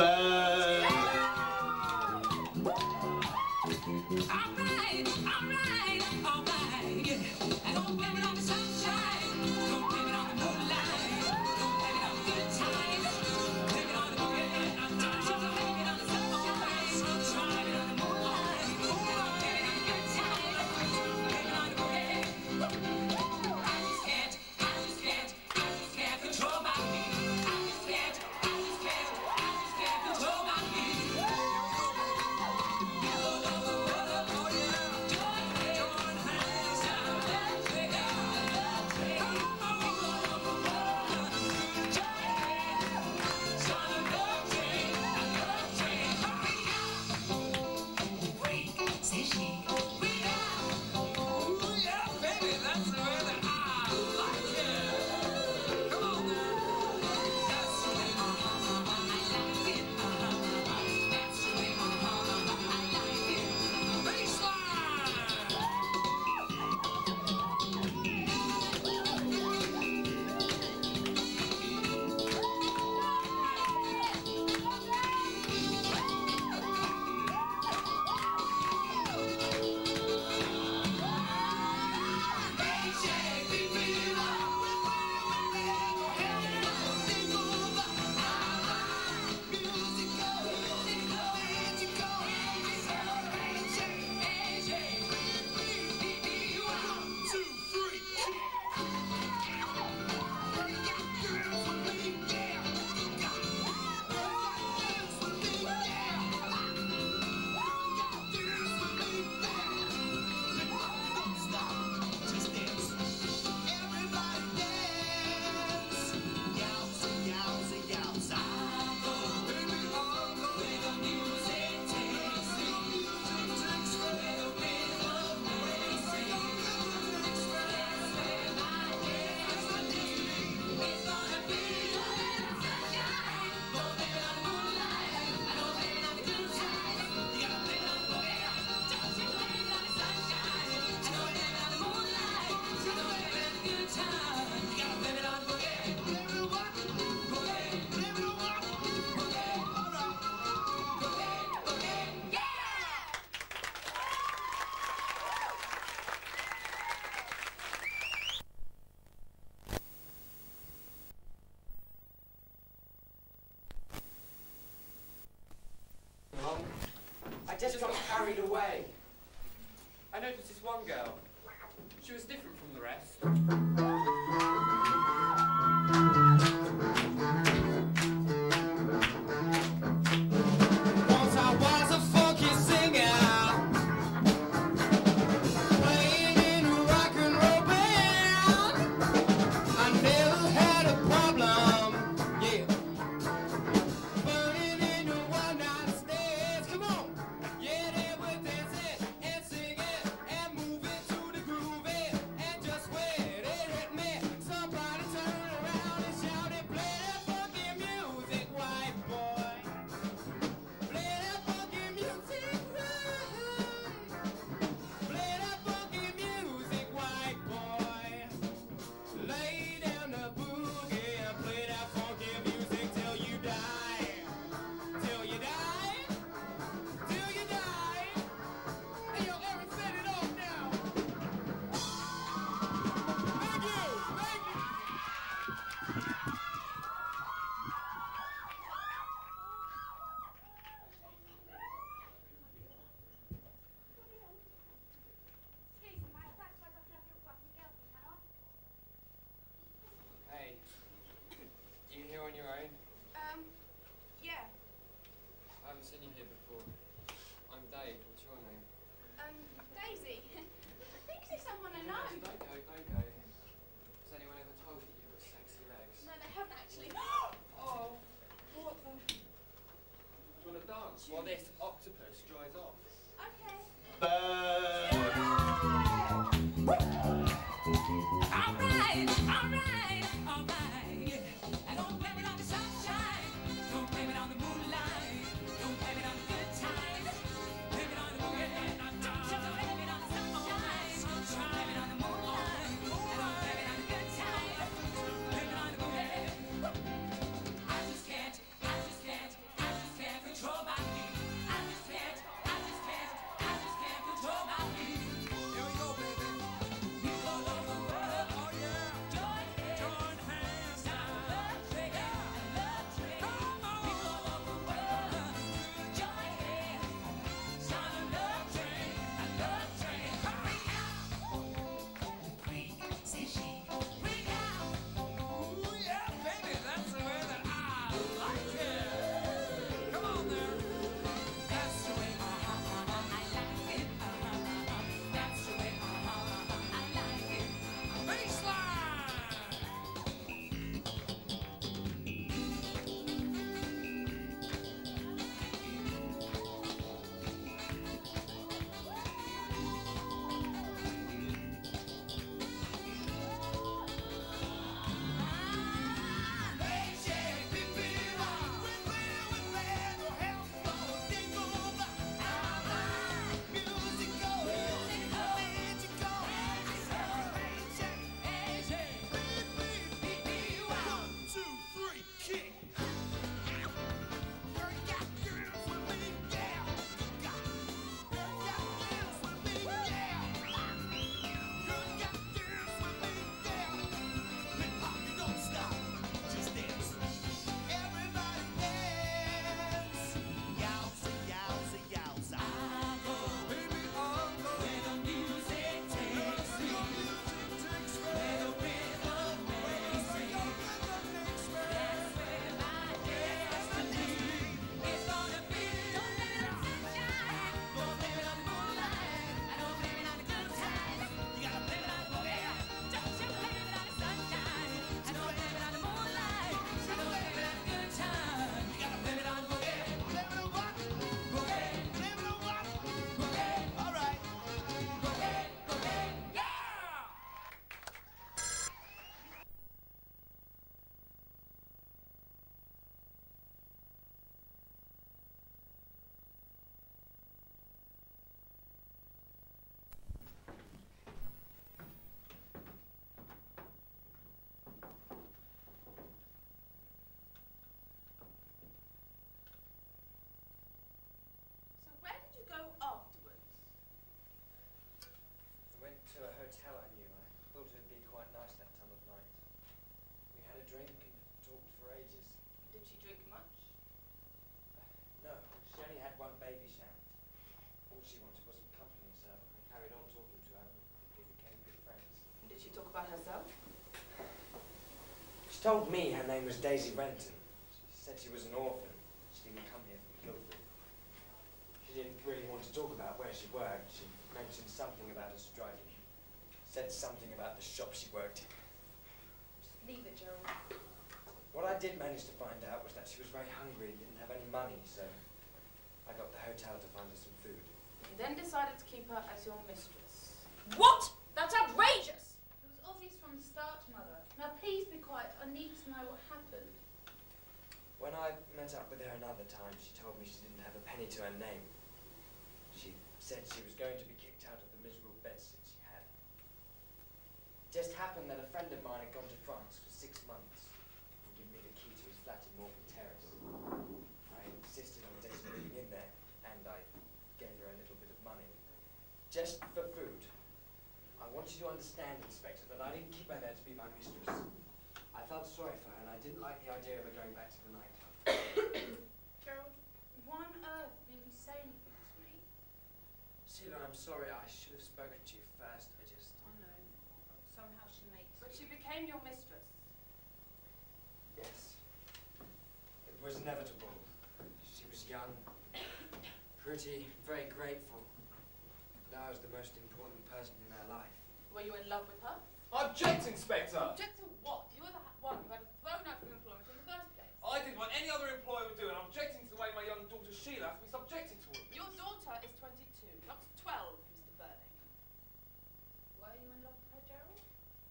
Alright, alright, alright, yeah. And don't blame it on the sunshine, don't blame it on the moonlight, don't blame it on the good times, blame it on the moonlight, don't blame it on the sunshine, don't blame it on the moonlight, don't blame it on the good times, blame it on the moonlight. I just can't, I just can't, I just can't control my feet. I just can't, I just can't, I just can't control my carried away. I noticed this one girl. She was different from the rest. Once I was a funky singer, playing in a rock and roll band. I never had a problem, yeah. Burning into one night stands, come on. Yeah, they were dancing and singing and moving to the groove, and just when it hit me, somebody turned around and shouted, "Play that funky music, white boy. Play that funky music, right. Play that funky music, white boy. Lay down the boogie and play that funky music till you die. Till you die. Till you die." Hey, yo, Eric, set it off now. Thank you. Thank you. Hey, you here on your own? Um, yeah. I haven't seen you here before. I'm Dave. What's your name? Um, Daisy. I think she's someone I know. Don't go, don't go. Has anyone ever told you you've got sexy legs? No, they haven't actually. Oh, what the? Do you want to dance while this octopus dries off? Okay. Alright, alright, alright, yeah. And don't blame it on the sunshine, don't blame it on the moonlight, don't blame it on the good times, blame it on the boogie. Don't just blame it on the sunshine, don't blame it on the moonlight, and don't blame it on the good times, blame it on the boogie. I just can't, I just can't, I just can't control my feet. I just can't, I just can't, I just can't control my feet. Here we go, baby. People all over the world, oh yeah. Join hands, join hands, start a love train, a love train. Come on. People all over the world, join hands, start a love train, a love train. Hurry out, freak, say she, freak out. Ooh yeah, baby, that's the way that I like it. Come on there. That's the way, uh-huh, uh-huh, I like it. Uh-huh, uh-huh. That's the way, uh-huh, uh-huh, I like it. Baseline. Hey, shake, beep, beep, rock. With wheel, with land, or help, or dig over. Musical, magical. Hey, shake, hey, shake, beep, beep, beep, beep, rock. One, two, three, kick. Girl, you got girls with me, yeah. Got- Girl, you got girls with me, yeah. Girl, you got girls with me, yeah. Hip hop, you don't stop, just dance. Everybody dance. Yowza, yowza, yowza. I go, baby, I'll go where the music takes me. Where the rhythm makes me. That's where my destiny is gonna be. Don't blame it on the sunshine, don't blame it on the moonlight, and don't blame it on the good times. You gotta blame it on the boogie. Don't you blame it on the sunshine, and don't blame it on the moonlight, and don't blame it on the good times. You gotta blame it on the boogie. Blame it on what? Boogie. Blame it on what? Boogie. All right. Boogie, boogie, yeah! So where did you go afterwards? I went to a hotel I knew. I thought it would be quite nice that time of night. We had a drink and talked for ages. Did she drink much? No, she only had one baby shower. All All she wanted was company, so I carried on talking to her and we became good friends. Did she talk about herself? She told me her name was Daisy Renton. She said she was an orphan. She didn't come here from Guildford. She didn't really want to talk about where she worked. She mentioned something about her striking. Said something about the shop she worked in. Just leave it, Gerald. What I did manage to find out was that she was very hungry and didn't have any money, so I got the hotel to find her some food. You then decided to keep her as your mistress. What? That's outrageous! It was obvious from the start, Mother. Now please be quiet. I need to know what happened. When I met up with her another time, she told me she didn't have a penny to her name. She said she was going to be kicked out of the miserable bedsit she had. It just happened that a friend of mine had gone to France for six months and given me the key to his flat in Morgan Terrace. I insisted on Daisy moving in there, and I gave her a little bit of money. Just for food. I want you to understand, Inspector, that I didn't keep her there to be my mistress. I felt sorry for her, and I didn't like the idea of her going back to the nightclub. Gerald, why on earth didn't you say anything to me? Sheila, I'm sorry. I should have spoken to you first. I just... I know. Somehow she makes But she became your mistress. Yes. It was inevitable. She was young, pretty, very grateful. And I was the most important person in her life. Were you in love with her? Object, Inspector! Object to what? You were the one who had thrown out from employment in the first place. I did what any other employer would do, and I'm objecting to the way my young daughter Sheila has to be subjected to it. Your daughter is twenty-two, not twelve, Mister Burning. Were you in love with her, Gerald?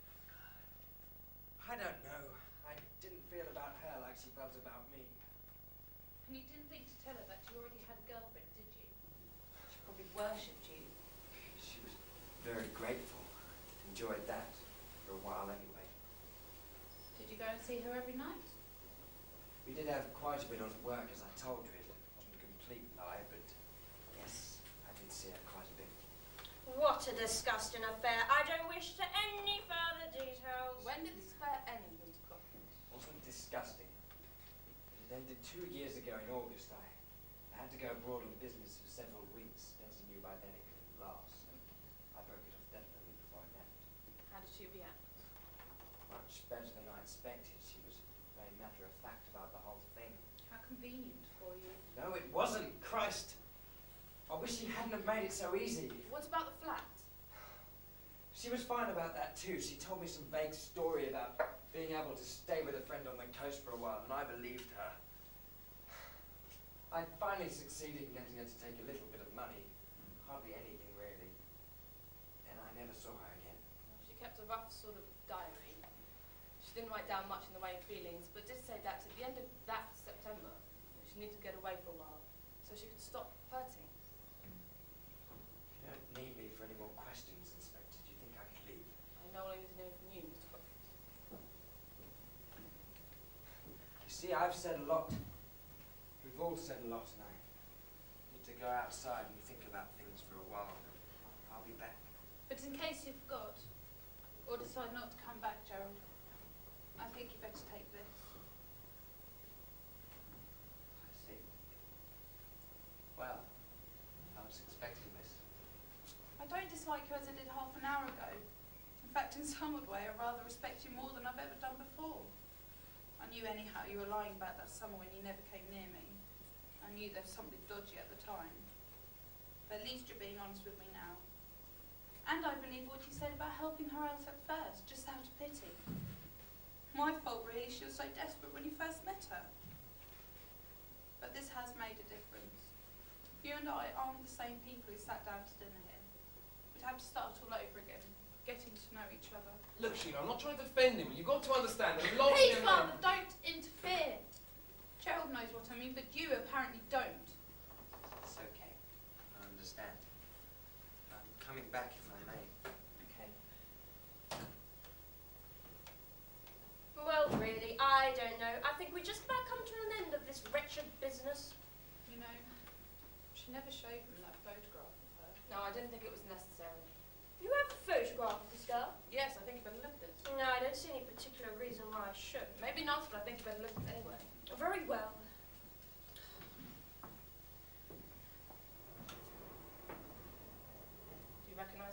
I don't know. I didn't feel about her like she felt about me. And you didn't think to tell her that you already had a girlfriend, did you? She probably worshipped you. She was very grateful. Enjoyed that for a while anyway. Did you go and see her every night? We did have quite a bit on at work, as I told you. It wasn't a complete lie, but yes, I did see her quite a bit. What a disgusting affair. I don't wish to any further details. When did this affair end, Mister Cook? It wasn't disgusting. It ended two years ago in August. I, I had to go abroad on business for several weeks. Daisy knew by then it couldn't last, so I broke it off definitely before I left. How did she react? Much better than I expected. She was very matter-of-fact about the whole thing. How convenient for you. No, it wasn't. Christ. I wish she hadn't have made it so easy. What about the flat? She was fine about that too. She told me some vague story about being able to stay with a friend on the coast for a while, and I believed her. I finally succeeded in getting her to take a little bit of money. Hardly anything, really. And I never saw her again. She kept a rough sort of diary. She didn't write down much in the way of feelings, but did say that at the end of that September, she needed to get away for a while, so she could stop hurting. You don't need me for any more questions, Inspector. Do you think I could leave? I know all I need to know from you, Mister Cook. You see, I've said a lot. We've all said a lot, and I need to go outside and think about things for a while. I'll be back. But in case you forgot, or decide not to come back, Gerald, I think you better take this. I see. Well, I was expecting this. I don't dislike you as I did half an hour ago. In fact, in some odd way, I rather respect you more than I've ever done before. I knew anyhow you were lying about that summer when you never came near me. I knew there was something dodgy at the time. But at least you're being honest with me now. And I believe what you said about helping her out at first, just out of pity. My fault, really. She was so desperate when you first met her. But this has made a difference. You and I aren't the same people who sat down to dinner here. We'd have to start all over again, getting to know each other. Look, Sheila, I'm not trying to defend him. You've got to understand that a lot of Please, young Father, men- don't interfere. Gerald knows what I mean, but you apparently don't. It's okay. I understand. I'm coming back if I may. Okay. Well, really, I don't know. I think we just about come to an end of this wretched business. You know, she never showed me that photograph of her. No, I didn't think it was necessary. You have a photograph of this girl? Yes, I think you better look at it. No, I don't see any particular reason why I should. Maybe not, but I think you better look at it anyway. Very well.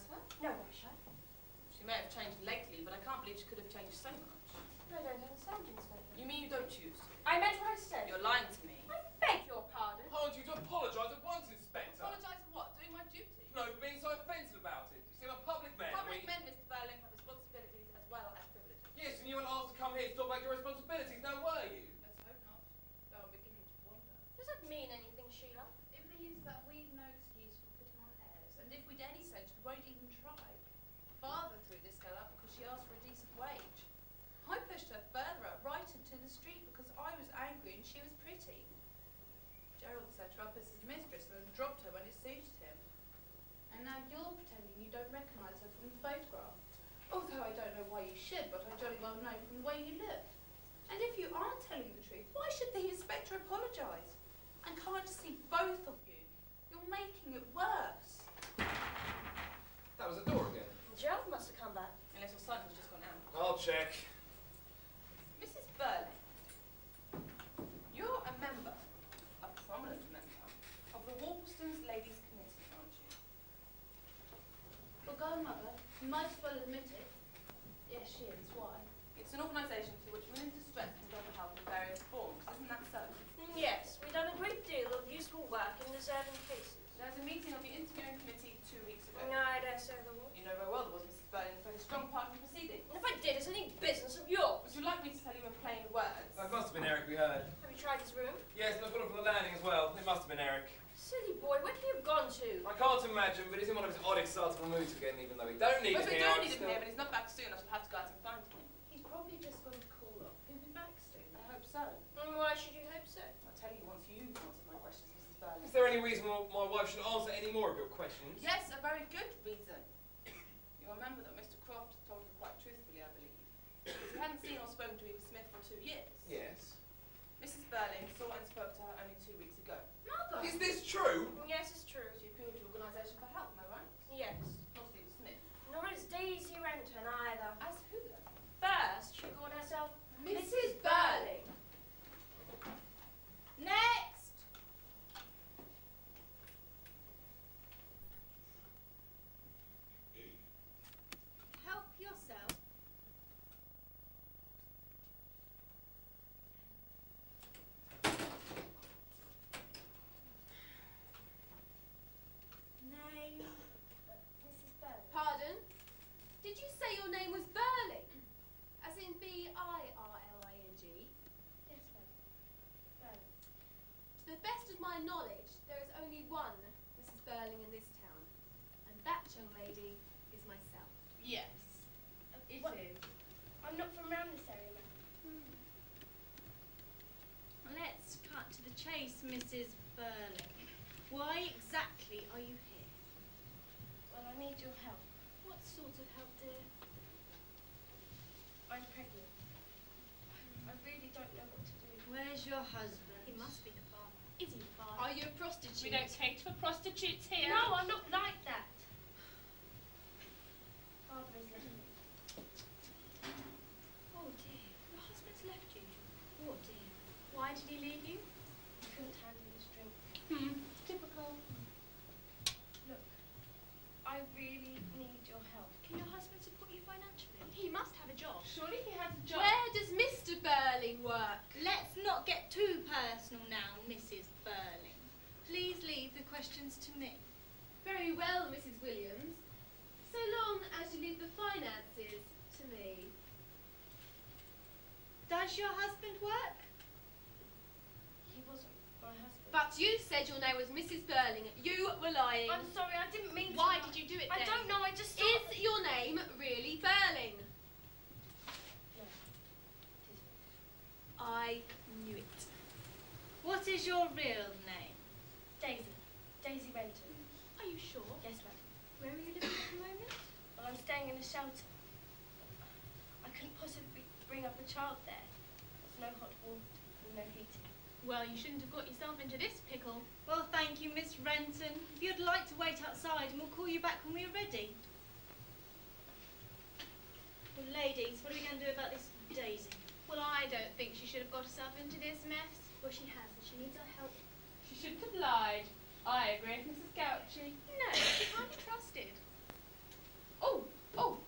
her? No rush her. She may have changed lately, but I can't believe she could have changed so much. I don't understand, Inspector. You mean you don't choose to? I meant what I said. You're lying to me. I beg your pardon. I want you to apologise at once, Inspector. Apologise for what? Doing my duty? No, for being so offensive about it. You seem a public man. Public we... men, Mister Burling, have responsibilities as well as privileges. Yes, and you weren't asked to come here to talk about your responsibilities, now were you? Let's hope not. Though I'm beginning to wonder. Does that mean anything, Sheila? It means that we've no excuse for putting on airs, and if we'd any sense, we won't even try. Father threw this girl up because she asked for a decent wage. I pushed her further out, right into the street, because I was angry and she was pretty. Gerald set her up as his mistress and then dropped her when it suited him. And now you're pretending you don't recognise her from the photograph. Although I don't know why you should, but I jolly well know from the way you look. And if you aren't telling the truth, why should the inspector apologise? I can't see both of you. You're making it worse. That was the door again. Gerald must have come back. Unless your son has just gone out. I'll check. Missus Burling, you're a member, a prominent member, of the Walpolston's Ladies' Committee, aren't you? Well, go on, Mother. You might as well admit it. Yes, she is. Why? It's an organisation to which women in distress can go for help in various forms, isn't that so? Yes, we've done a great deal of useful work in deserving cases. There was a meeting of the interviewing committee two weeks ago. No, I dare say there was. You know very well there was, Missus Burling, for a strong part in the proceedings. If I did, it's any business of yours. Would you like me to tell you in plain words? That must have been Eric we heard. Have you tried his room? Yes, and I've got it from the landing as well. It must have been Eric. Silly boy, where can you have gone to? I can't imagine, but he's in one of his odd excitable moods again, even though we don't need Well, him if we here. don't need him still- here, but he's not back soon, I shall have to go out and find him. He's probably just got a call up. He'll be back soon. I hope so. And why should you hope so? I'll tell you once you've answered my questions, Missus Burling. Is there any reason why my wife should answer any more of your questions? Yes, a very good reason. You remember that Mister Croft told you quite truthfully, I believe. Because he hadn't seen or spoken to Eva Smith for two years. Yes. Missus Burling saw and spoke to her only two weeks ago. Mother! Is this true? Yes, it's true. She appealed to the organisation for help, am I right? Yes. Not Eva Smith. Nor is Daisy Renton either. As who then? First, she called herself Missus Burling. Next! Help yourself. Name? Missus Burling. Pardon? Did you say your name was Burling? As in B I R L I N G? Yes, ma'am. Burling. To the best of my knowledge, there is only one Missus Burling in this town. And that young lady is myself. Yes. It What? is. I'm not from round this area, ma'am. Let's cut to the chase, Missus Burling. Why exactly are you here? Well, I need your help. What sort of help, dear? I'm pregnant. I really don't know what to do. Where's your husband? He must be the father. Is he the father? Are you a prostitute? We don't cater for prostitutes here. No, I'm not like that. Father has left me. Oh dear, your husband's left you. Oh dear. Why did he leave you? He couldn't handle his drink. Hmm, typical. Look, I really need your help. Can your husband support you financially? He must have a job. Surely he has a job. Where does Mister Burling work? Let's not get too personal now, Missus Burling. Please leave the questions to me. Very well, Missus Williams. So long as you leave the finances to me. Does your husband work? He wasn't my husband. But you said your name was Missus Burling. You were lying. I'm sorry, I didn't mean to. Why lie. did you do it I then? don't know, I just thought... Is your name really Burling? No. I knew it. What is your real name? Daisy. Daisy Renton. Are you sure? Yes, ma'am. Where are you living at the moment? Well, I'm staying in a shelter. I couldn't possibly bring up a child there. There's no hot water and no heating. Well, you shouldn't have got yourself into this pickle. Well, thank you, Miss Renton. If you'd like to wait outside, and we'll call you back when we're ready. Well, ladies, what are we going to do about this Daisy? Well, I don't think she should have got herself into this mess. Well, she has, and she needs our help. She shouldn't have lied. I agree with Missus Gouchy. No, she can't be trusted.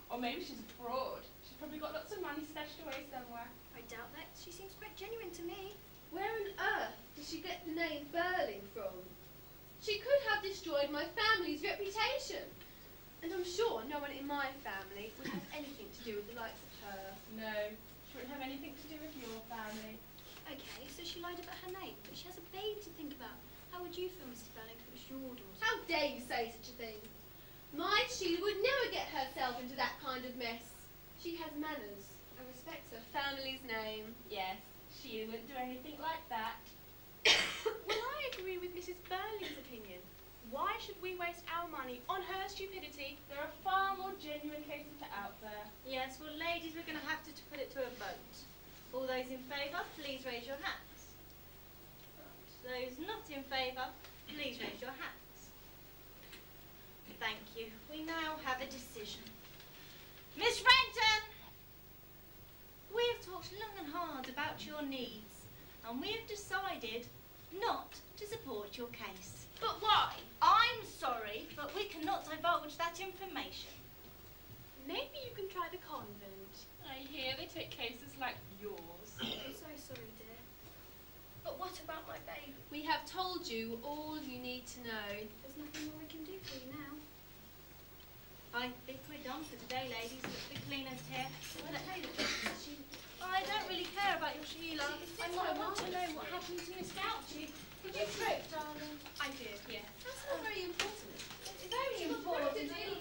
Or maybe she's a fraud. She's probably got lots of money stashed away somewhere. I doubt that. She seems quite genuine to me. Where on earth did she get the name Burling from? She could have destroyed my family's reputation. And I'm sure no one in my family would have anything to do with the likes of her. No, she wouldn't have anything to do with your family. Okay, so she lied about her name, but she has a babe to think about. How would you feel, Missus Burling, if it was your daughter? How dare you say such a thing? My Sheila would never get herself into that kind of mess. She has manners and respects her family's name. Yes, she wouldn't do anything like that. Well, I agree with Missus Burling's opinion. Why should we waste our money on her stupidity? There are far more genuine cases out there. Yes, well, ladies, we're going to have to put it to a vote. All those in favour, please raise your hands. Right. Those not in favour, please raise your hands. Thank you. We now have a decision. Miss Renton! We have talked long and hard about your needs, and we have decided not to support your case. But why? I'm sorry, but we cannot divulge that information. Maybe you can try the convent. I hear they take cases like yours. I'm so sorry, dear. But what about my baby? We have told you all you need to know. There's nothing more we can do for you now. I think we're done for today, ladies. The cleaner's here. Well, she, I don't really care about your Sheila. I might want to know what happened to Miss Gouchy. Did you trip, darling? I did, yes. That's not very important. It's very important. She was very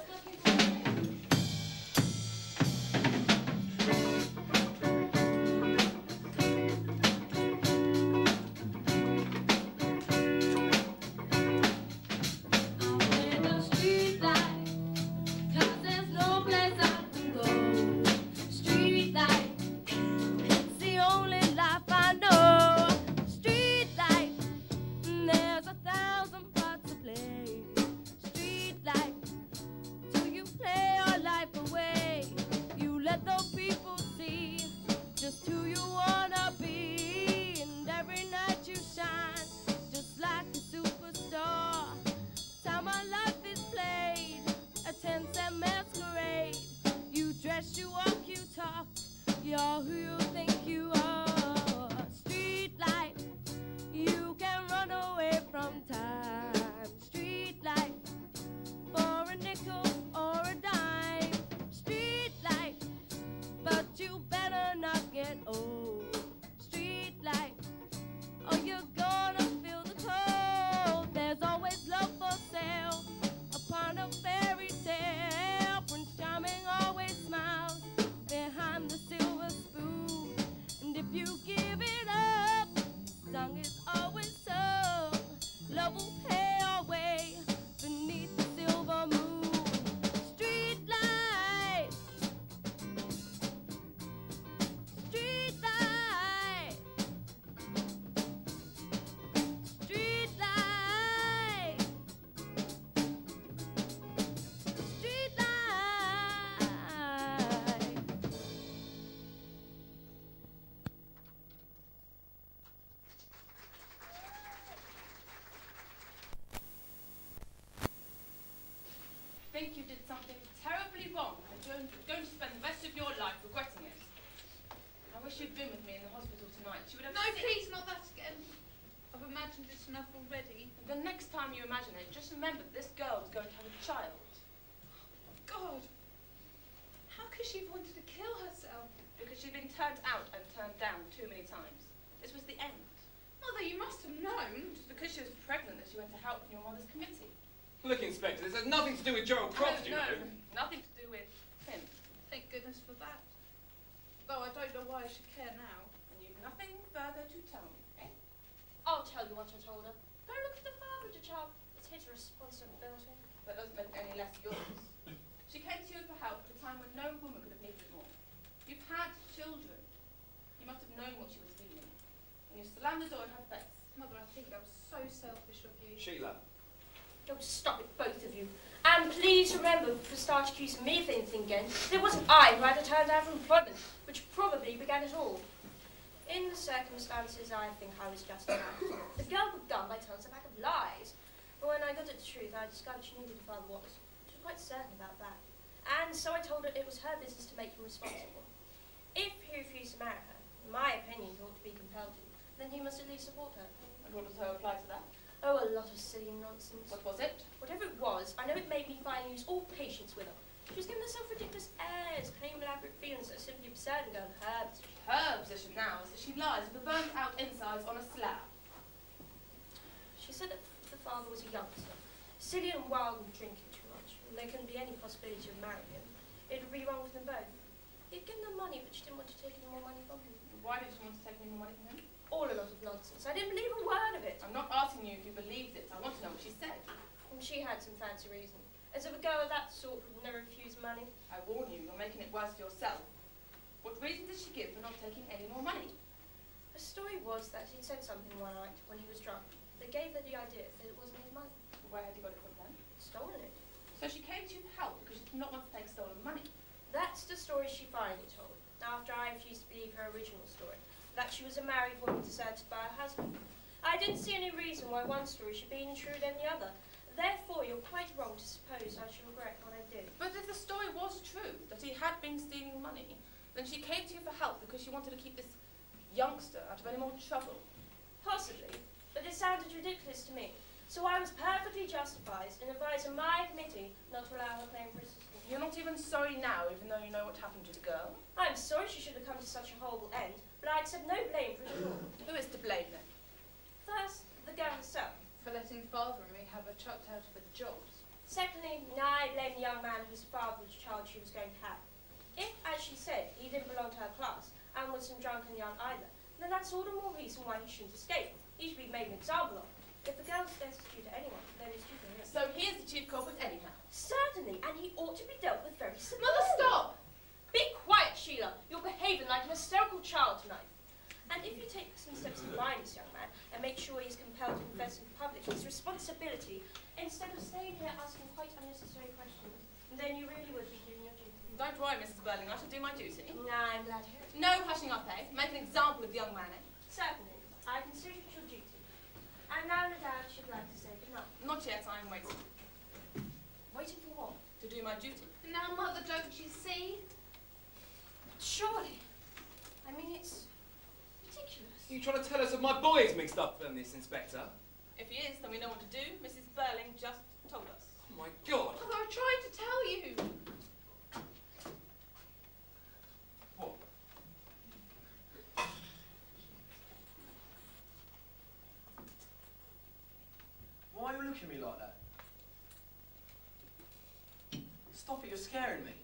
think you did something terribly wrong and you're going to spend the rest of your life regretting it. I wish you'd been with me in the hospital tonight. She would have... No, please, not that again. I've imagined this enough already. The next time you imagine it, just remember that this girl was going to have a child. God, how could she have wanted to kill herself? Because she'd been turned out and turned down too many times. This was the end. Mother, you must have known. Just because she was pregnant that she went to help in your mother's committee. Look, Inspector, this has nothing to do with Gerald Croft, you no, know. Nothing to do with him. Thank goodness for that. Though I don't know why I should care now. And you've nothing further to tell me, eh? I'll tell you what I told her. Go look at the father of the child. It's his responsibility. That doesn't make it any less yours. She came to you for help at a time when no woman could have needed it more. You've had children. You must have known what she was feeling. And you slammed the door in her face. Mother, I think that was so selfish of you. Sheila. Don't stop it, both of you. And please remember, before you start accusing me of anything again, it wasn't I who had to turn down from employment, which probably began it all. In the circumstances, I think I was justified. The girl begun by telling us a pack of lies. But when I got at the truth, I discovered she knew who the father was. She was quite certain about that. And so I told her it was her business to make him responsible. If he refused to marry her, in my opinion he ought to be compelled to, then he must at least support her. And what does her reply to that? Oh, a lot of silly nonsense. What was it? Whatever it was, I know it made me finally lose all patience with her. She was giving herself ridiculous airs, claiming elaborate feelings that are simply absurd and going her position. Her position now is that she lies with the burnt out insides on a slab. She said that the father was a youngster, silly and wild and drinking too much, and there couldn't be any possibility of marrying him. It would be wrong with them both. He'd given her money, but she didn't want to take any more money from him. Why did she want to take any more money from him? All a lot of nonsense. I didn't believe a word of it. I'm not asking you if you believed it. I want to know what she said. And she had some fancy reason. As if a girl of that sort would never refuse money. I warn you, you're making it worse for yourself. What reason did she give for not taking any more money? The story was that he'd said something one night when he was drunk that gave her the idea that it wasn't his money. Where had he got it from then? Stolen it. So she came to you for help because she did not want to take stolen money. That's the story she finally told, after I refused to believe her original story, that she was a married woman deserted by her husband. I didn't see any reason why one story should be any truer than the other. Therefore, you're quite wrong to suppose I should regret what I did. But if the story was true, that he had been stealing money, then she came to you for help because she wanted to keep this youngster out of any more trouble. Possibly, but it sounded ridiculous to me. So I was perfectly justified in advising my committee not to allow her claim for assistance. You're not even sorry now, even though you know what happened to the girl? I'm sorry she should have come to such a horrible end, but I accept no blame for it at all. Who is to blame then? First, the girl herself. For letting father and me have her chucked out of the jobs. Secondly, I blame the young man whose father was the child she was going to have. If, as she said, he didn't belong to her class, and wasn't drunk and young either, then that's all the more reason why he shouldn't escape. He should be made an example of. If the girl's destitute to anyone, then it's due to him. So he is the chief culprit anyhow? Certainly, and he ought to be dealt with very severely. Mother, stop! Be quiet, Sheila. You're behaving like an hysterical child tonight. And if you take some steps to find this young man and make sure he's compelled to confess in public his responsibility, instead of staying here asking quite unnecessary questions, then you really would be doing your duty. Don't worry, Missus Burling, I shall do my duty. No, I'm glad to hear it. No hushing up, eh? Make an example of the young man, eh? Certainly. I consider it your duty. And now no doubt should like to say goodnight. Not yet, I'm waiting. Waiting for what? To do my duty. Now, Mother, don't you see? Surely. I mean, it's ridiculous. You trying to tell us that my boy is mixed up in this, Inspector? If he is, then we know what to do. Missus Burling just told us. Oh my God! Mother, I tried to tell you. What? Why are you looking at me like that? Stop it, you're scaring me.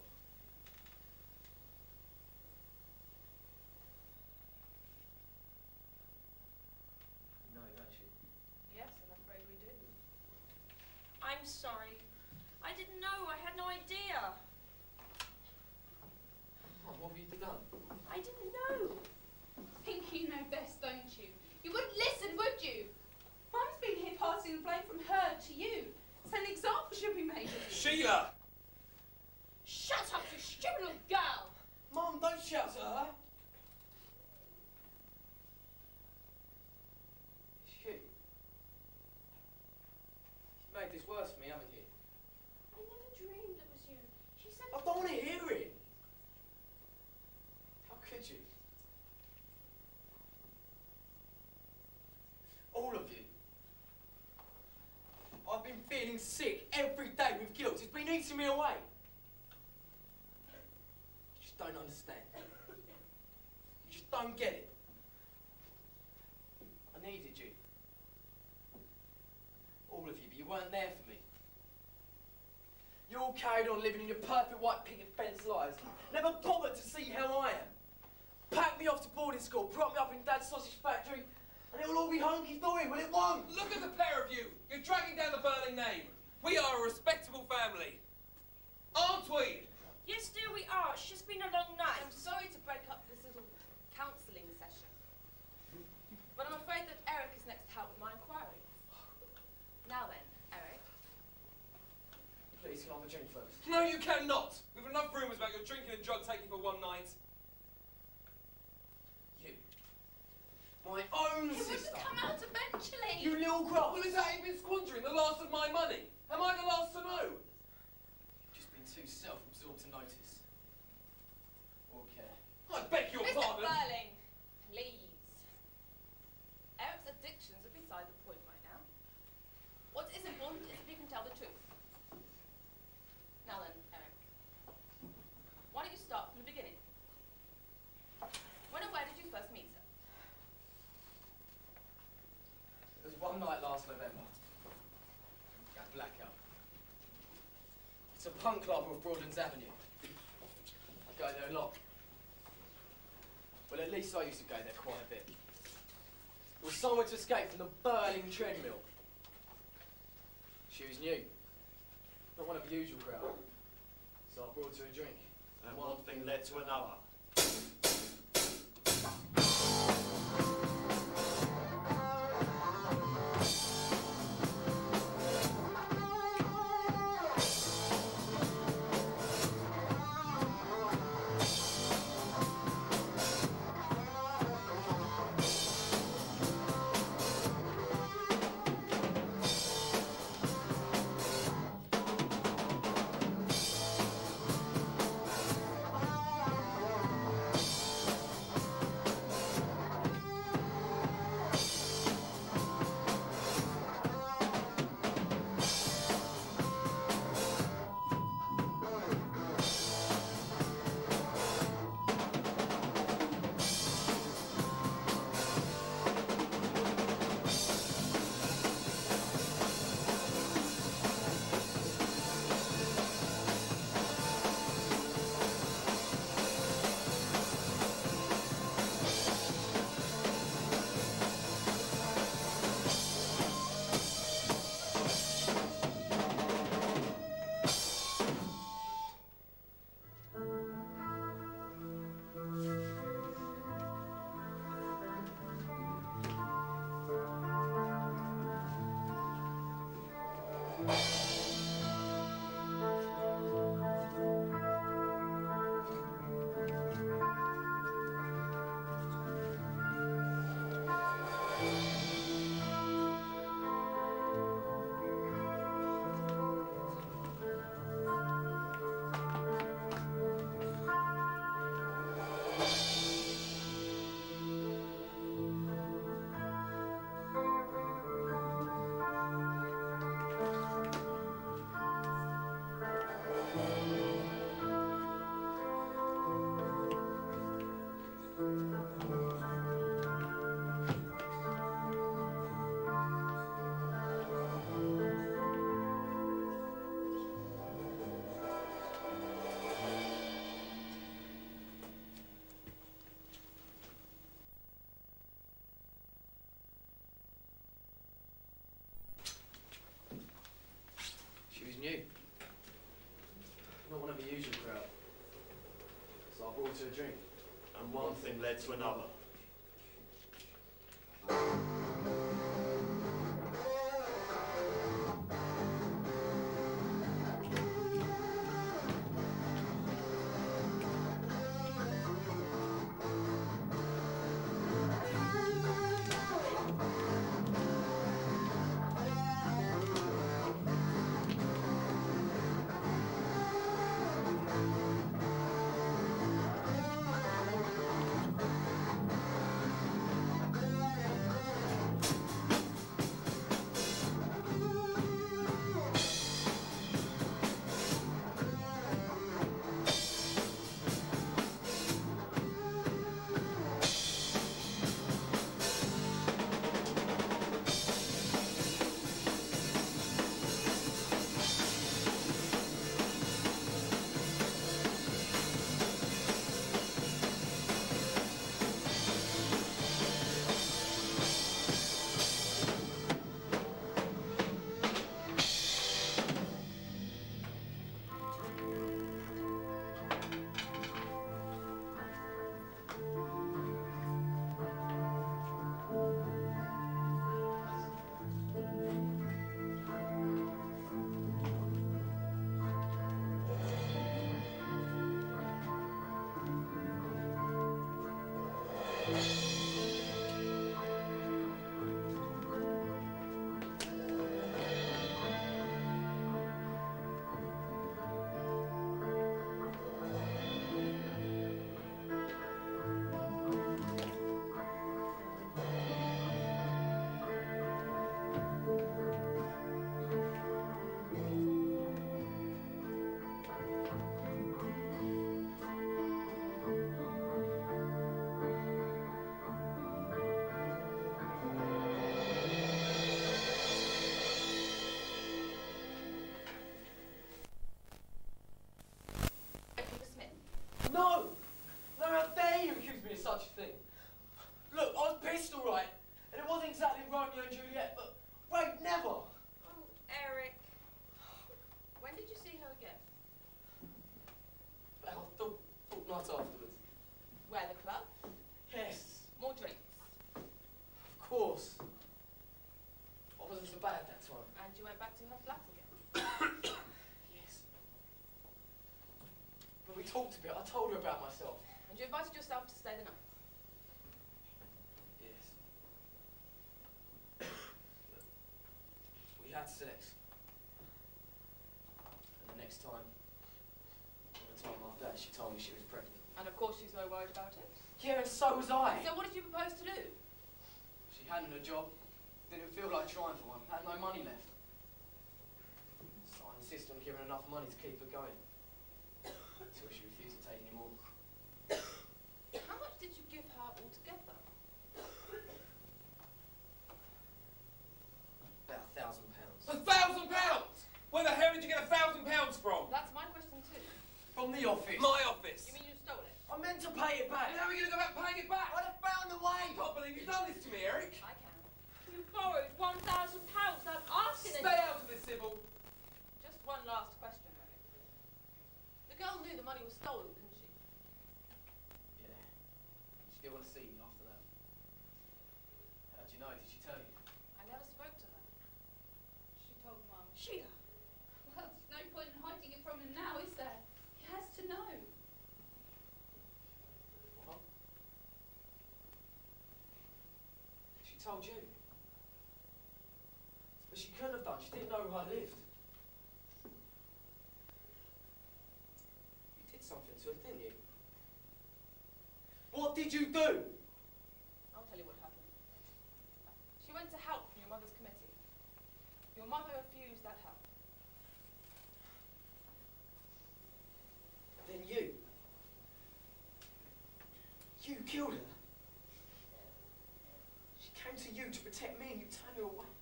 No, don't you? Yes, I'm afraid we do. I'm sorry. I didn't know. I had no idea. Oh, what have you done? I didn't know. Think you know best, don't you? You wouldn't listen, would you? Mum's been here passing the blame from her to you. So an example should be made of you. Sheila! Shut up, you stupid little girl! Mum, don't shout at her. It's you. You've made this worse for me, haven't you? I never dreamed it was you. She said... I don't want to hear it. How could you? All of you. I've been feeling sick every day with guilt. It's been eating me away. You just don't understand. You just don't get it. I needed you. All of you, but you weren't there for me. You all carried on living in your perfect white picket fence lives. Never bothered to see how I am. Packed me off to boarding school, brought me up in Dad's sausage factory, and it will all be hunky-dory, well, it won't. Look at the pair of you! You're dragging down the Burling name. We are a respectable family. Aren't we? Yes, dear, we are. It's just been a long night. I'm sorry to break up this little counselling session. But I'm afraid that Eric is next to help with my inquiry. Now then, Eric. Please, can I have a drink first? No, you cannot! We've enough rumours about your drinking and drug taking for one night. You. My own It sister. would come out eventually. You little cross. Well, is that you've been squandering the last of my money? Am I the last to know? You've just been too too self-absorbed to notice. Or care. I beg your Mister pardon. Burling, please. Eric's addictions are beside the point right now. What is important is if you can tell the truth. Now then, Eric, why don't you start from the beginning? When and where did you first meet her? It was one night last November. At blackout. It's a punk club off Brooklands Avenue. I go there a lot. Well, at least I used to go there quite a bit. It was somewhere to escape from the burning treadmill. She was new. Not one of the usual crowd. So I brought her a drink. And one thing led to another. New. Not one of the usual crowd. So I brought her a drink. And one thing led to another. bad that time. And you went back to her flat again. Yes. But we talked a bit. I told her about myself. And you invited yourself to stay the night. Yes. We had sex. And the next time, or the time after that, she told me she was pregnant. And of course she's very worried about it. Yeah, and so was I. So what did you propose to do? She hadn't a job. Didn't feel like trying for one. Had no money left. So I insisted on giving her enough money to keep her going. Until she refused to take any more. How much did you give her altogether? About a thousand pounds. A thousand pounds? Where the hell did you get a thousand pounds from? That's my question too. From the office. My office. You mean you stole it? I meant to pay it back. And how are you going to go about paying it back? I'd have found a way. I can't believe you've done this to me, Eric. I can. You borrowed one thousand pounds without asking Stay out of this, Sybil. Just one last question, Eric. The girl knew the money was stolen, didn't she? Yeah. She didn't want to see me after that. How'd you know? Did she tell you? I never spoke to her. She told Mum. Sheila. Well, there's no point in hiding it from him now, is there? He has to know. What? She told you. But she couldn't have done. She didn't know where I lived. You did something to her, didn't you? What did you do? I'll tell you what happened. She went to help from your mother's committee. Your mother refused that help. Then you. You killed her. She came to you to protect me and you turned her away.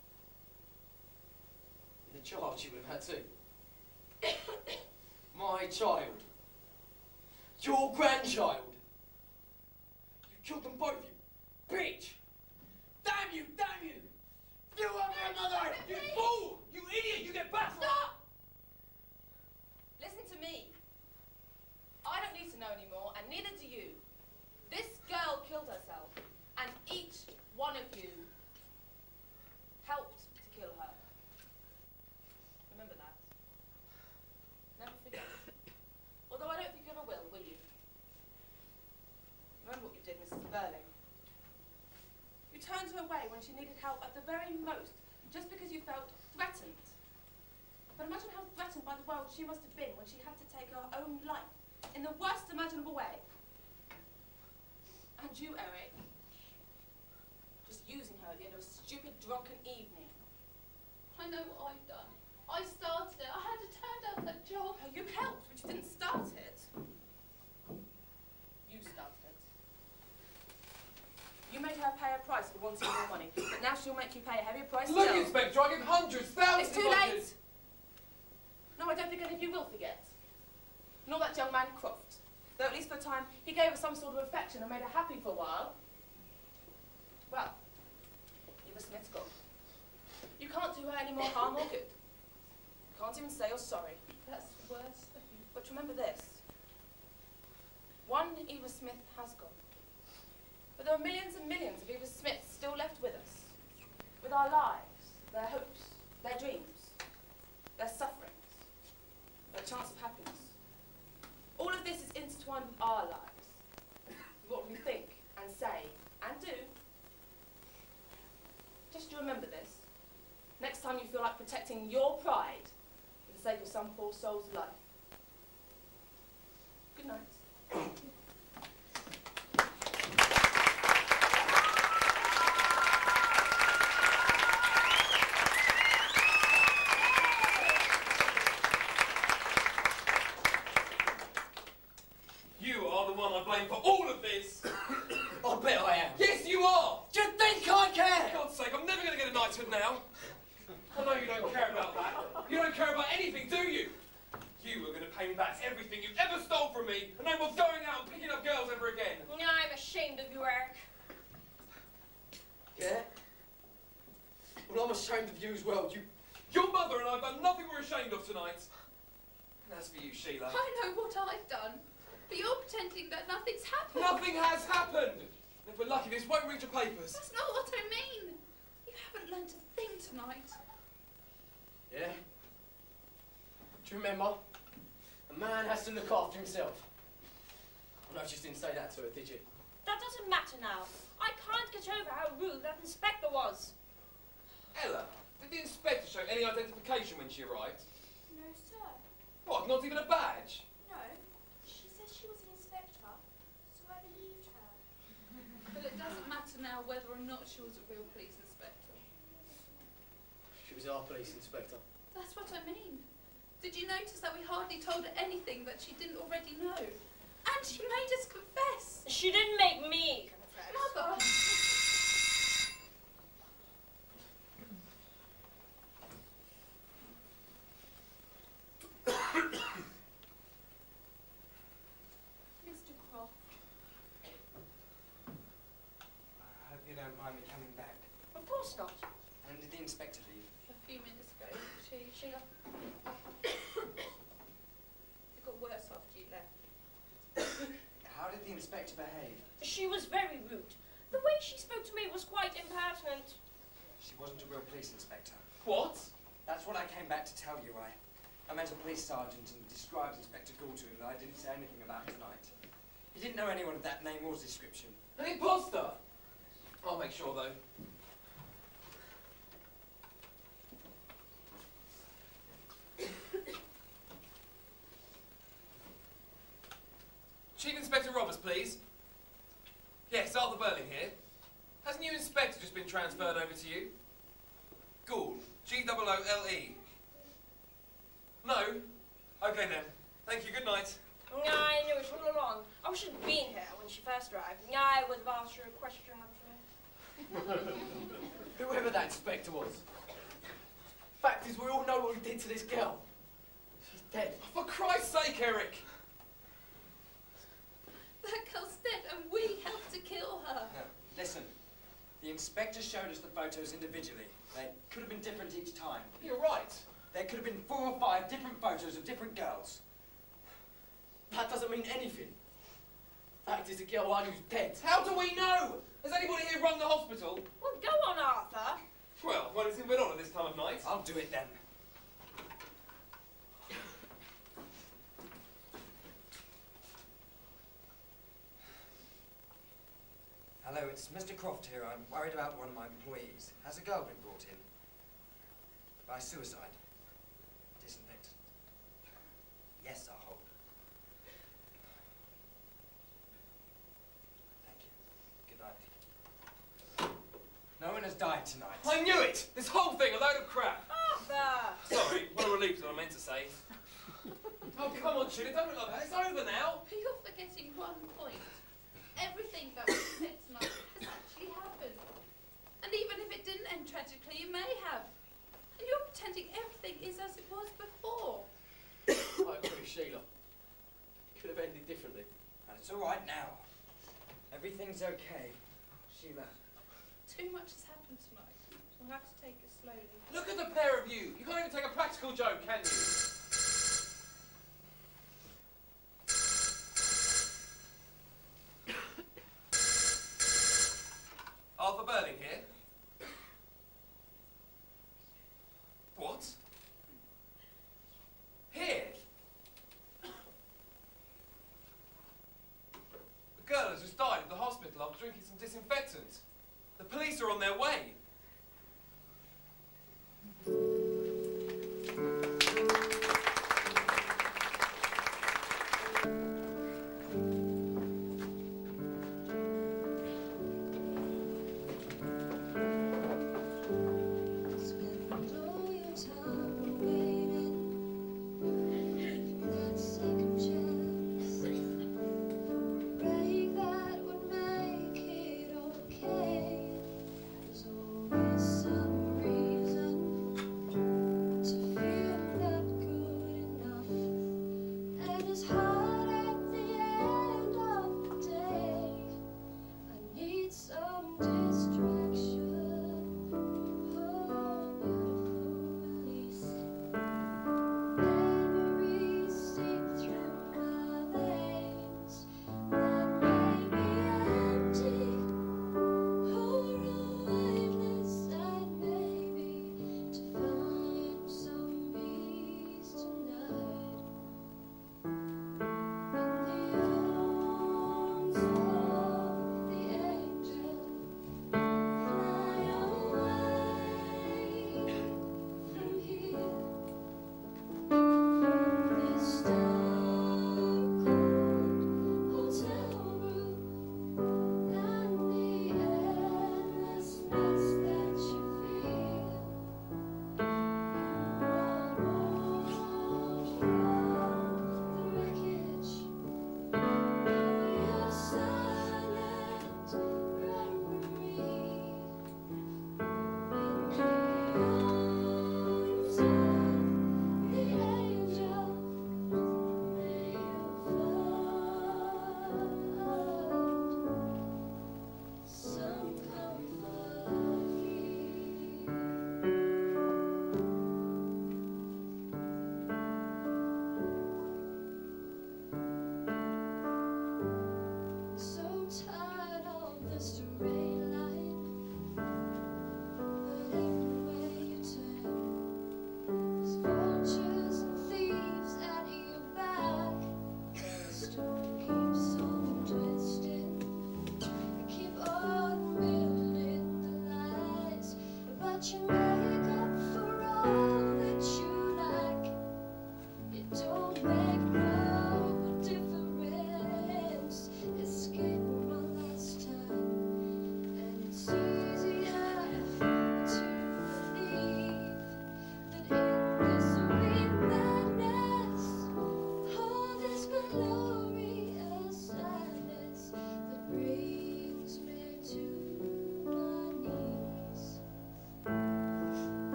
And the child she would have had too. My child. Your grandchild. You killed them both, you bitch! Damn you, damn you! You are my mother! You fool! You idiot! You get back! Stop! Listen to me. I don't need to know anymore, and neither do you. This girl killed herself, and each one of you helped to kill her. Remember that. Never forget. Although I don't think you ever will, will you? Remember what you did, Missus Burling. You turned her away when she needed help at the very most, just because you felt threatened. But imagine how threatened by the world she must have been when she had to take her own life in the worst imaginable way. And you, Eric, just using her at the end of a stupid, drunken evening. I know what I've done. I started it. I had to turn down that job. Oh, you helped, but you didn't start it. You started it. You made her pay a price for wanting more money, but now she'll make you pay a heavier price Look, still. Inspector, I give hundreds, thousands It's too of late. hundreds. No, I don't think any of you will forget. Nor that young man Croft. Though at least for a time, he gave her some sort of affection and made her happy for a while. Well, Eva Smith's gone. You can't do her any more harm or good. You can't even say you're sorry. That's worse. But remember this. One Eva Smith has gone. But there are millions and millions of Eva Smiths still left with us. With our lives, their hopes, their dreams, their sufferings, their chance of happiness. All of this is intertwined with our lives. With what we think and say and do. Just remember this. Next time you feel like protecting your pride for the sake of some poor soul's life. Good night. You are the one I blame for all of this. I bet I am. Yes, you are. Do you think I care? For God's sake, I'm never going to get a knighthood now. I know you don't care about that. You don't care about anything, do you? You are going to pay me back everything you ever stole from me, and no more going out and picking up girls ever again. I'm ashamed of you, Eric. Yeah? Well, I'm ashamed of you as well. You, Your mother and I have done nothing we're ashamed of tonight. And as for you, Sheila... I know what I've done. But you're pretending that nothing's happened. Nothing has happened! And if we're lucky, this won't reach the papers. That's not what I mean. You haven't learned a thing tonight. night. Yeah? Do you remember? A man has to look after himself. I know you just didn't say that to her, did you? That doesn't matter now. I can't get over how rude that inspector was. Ella, did the inspector show any identification when she arrived? No, sir. What, not even a badge? No. She says she was an inspector, so I believed her. But it doesn't matter now whether or not she was a real police inspector. She was our police inspector. That's what I mean. Did you notice that we hardly told her anything that she didn't already know? And she made us confess. She didn't make me confess. Mother! Mister Croft. I hope you don't mind me coming back. Of course not. When did the inspector leave? A few minutes ago, she... Sheila. It got worse after you left. How did the inspector behave? She was very rude. The way she spoke to me was quite impertinent. She wasn't a real police inspector. What? That's what I came back to tell you. I, I met a police sergeant and described Inspector Gould to him that I didn't say anything about tonight. He didn't know anyone of that name or description. An imposter! I'll make sure, though. Chief Inspector Roberts, please. Yes, Arthur Burling here. Has a new inspector just been transferred over to you? Gould, G O O L E. No? Okay then. Thank you, good night. I knew it all along. I should have been here when she first arrived. I would have asked her a question after. Whoever that inspector was. Fact is, we all know what we did to this girl. She's dead. For Christ's sake, Eric! That girl's dead and we helped to kill her. No, listen. The inspector showed us the photos individually. They could have been different each time. You're right. There could have been four or five different photos of different girls. That doesn't mean anything. Fact is, the girl I knew is dead. How do we know? Has anybody here rung the hospital? Well, go on, Arthur. Well, when it's been on at this time of night. I'll do it then. Hello, it's Mister Croft here. I'm worried about one of my employees. Has a girl been brought in? By suicide. Disinfectant. Yes, I hope. Thank you. Good night. No one has died tonight. I knew it! This whole thing, a load of crap. Arthur! Sorry, what a relief is what I meant to say. Oh, come on, Sheila, don't look like that. It's over now. You're forgetting one point. Everything that was said tonight has actually happened. And even if it didn't end tragically, it may have. And you're pretending everything is as it was before. I agree, Sheila. It could have ended differently. And it's all right now. Everything's okay. Sheila. Too much has happened tonight. We'll have to take it slowly. Look at the pair of you. You can't even take a practical joke, can you? Arthur Burling here. What? Here? The girl has just died at the hospital after drinking some disinfectant. The police are on their way. Break that would make it okay.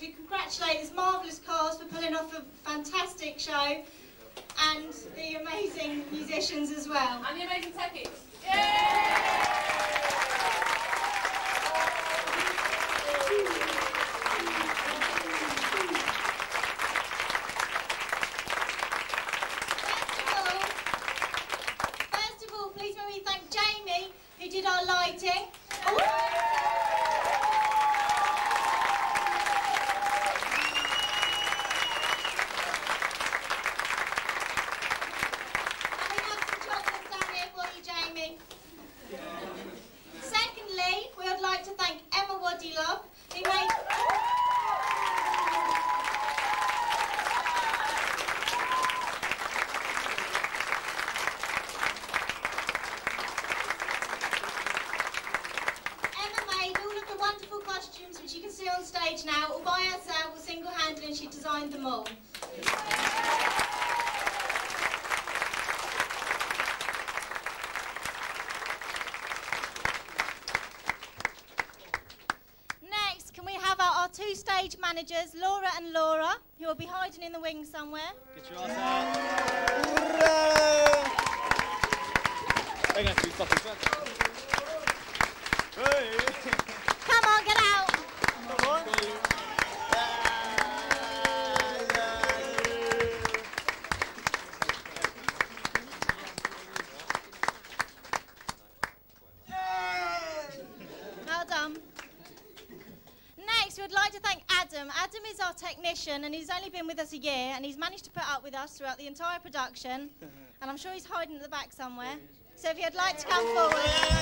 to congratulate this marvellous cast for pulling off a fantastic show, and the amazing musicians as well. And the amazing techies. First of all, please may we thank Jamie, who did our lighting. Secondly, we would like to thank Emma Waddylove, who made... Emma made all of the wonderful costumes which you can see on stage now, all by herself, or single-handed, and she designed them all. Our two stage managers, Laura and Laura, who will be hiding in the wings somewhere. Get your ass out. They're going to be fucking fun. Hey. Come on, get out. Come on. Well done. Next, we would like to thank Adam. Adam is our technician, and he's only been with us a year, and he's managed to put up with us throughout the entire production, and I'm sure he's hiding at the back somewhere. So if you'd like to come forward.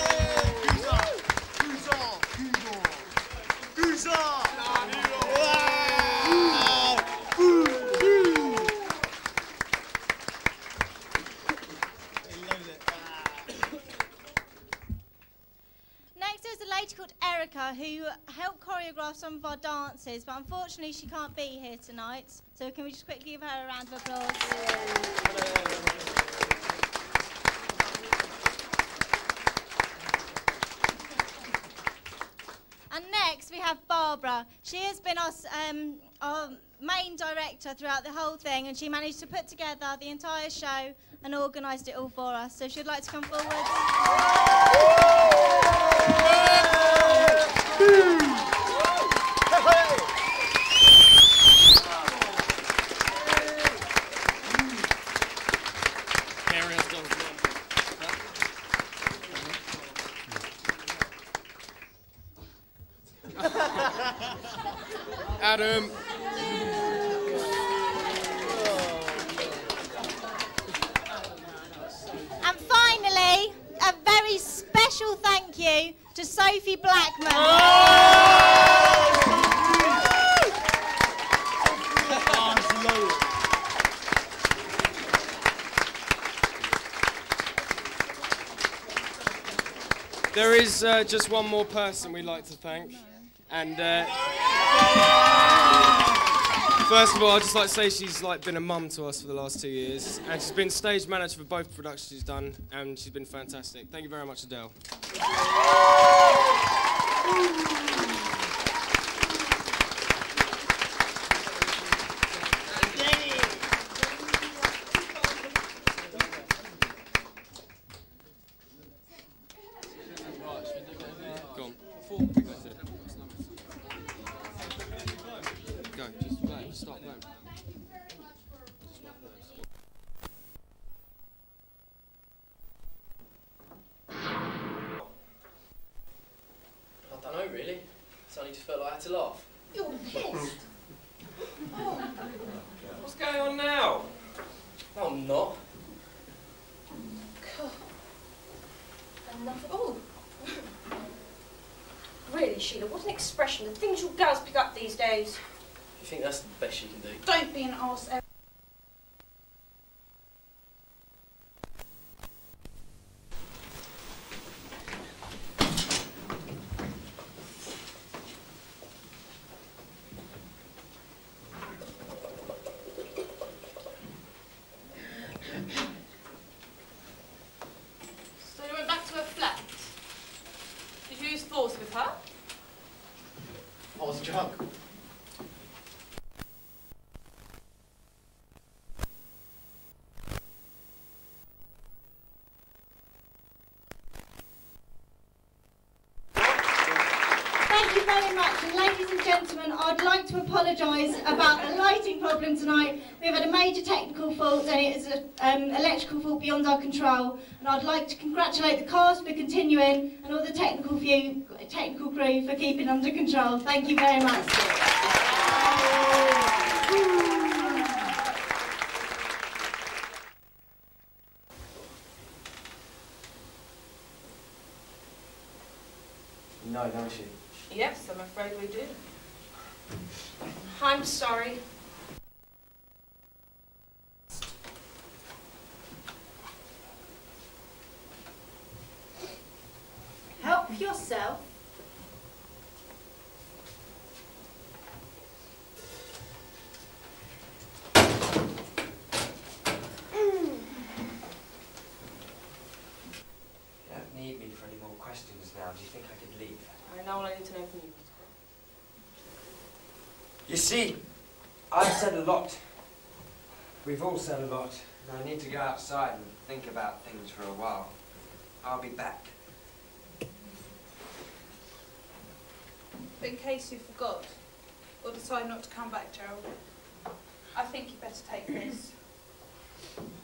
Next, there's a lady called Erica who helped choreograph some of our dances, but unfortunately she can't be here tonight. So can we just quickly give her a round of applause? And next we have Barbara. She has been our, um, our main director throughout the whole thing, and she managed to put together the entire show and organised it all for us. So if she'd like to come forward. Adam. And finally, a very special thank you to Sophie Blackman. There is uh, just one more person we'd like to thank, and uh, first of all, I'd just like to say she's like been a mum to us for the last two years, and she's been stage manager for both productions she's done, and she's been fantastic. Thank you very much, Adele. To laugh. You're pissed. Oh. What's going on now? No, I'm not. God. Enough. Oh. Really, Sheila, what an expression. The things you girls pick up these days. You think that's the best you can do? Don't be an arse. introduction, ladies and gentlemen, I'd like to apologise about the lighting problem tonight. We've had a major technical fault and it is an um, electrical fault beyond our control. And I'd like to congratulate the cast for continuing and all the technical, view, technical crew for keeping under control. Thank you very much. No, don't you? Yes, I'm afraid we do. I'm sorry. Help yourself. You don't need me for any more questions now. Do you think I could leave? I know all I need to know from you. You see, I've said a lot. We've all said a lot. And I need to go outside and think about things for a while. I'll be back. But in case you forgot, or decide not to come back, Gerald, I think you better take this.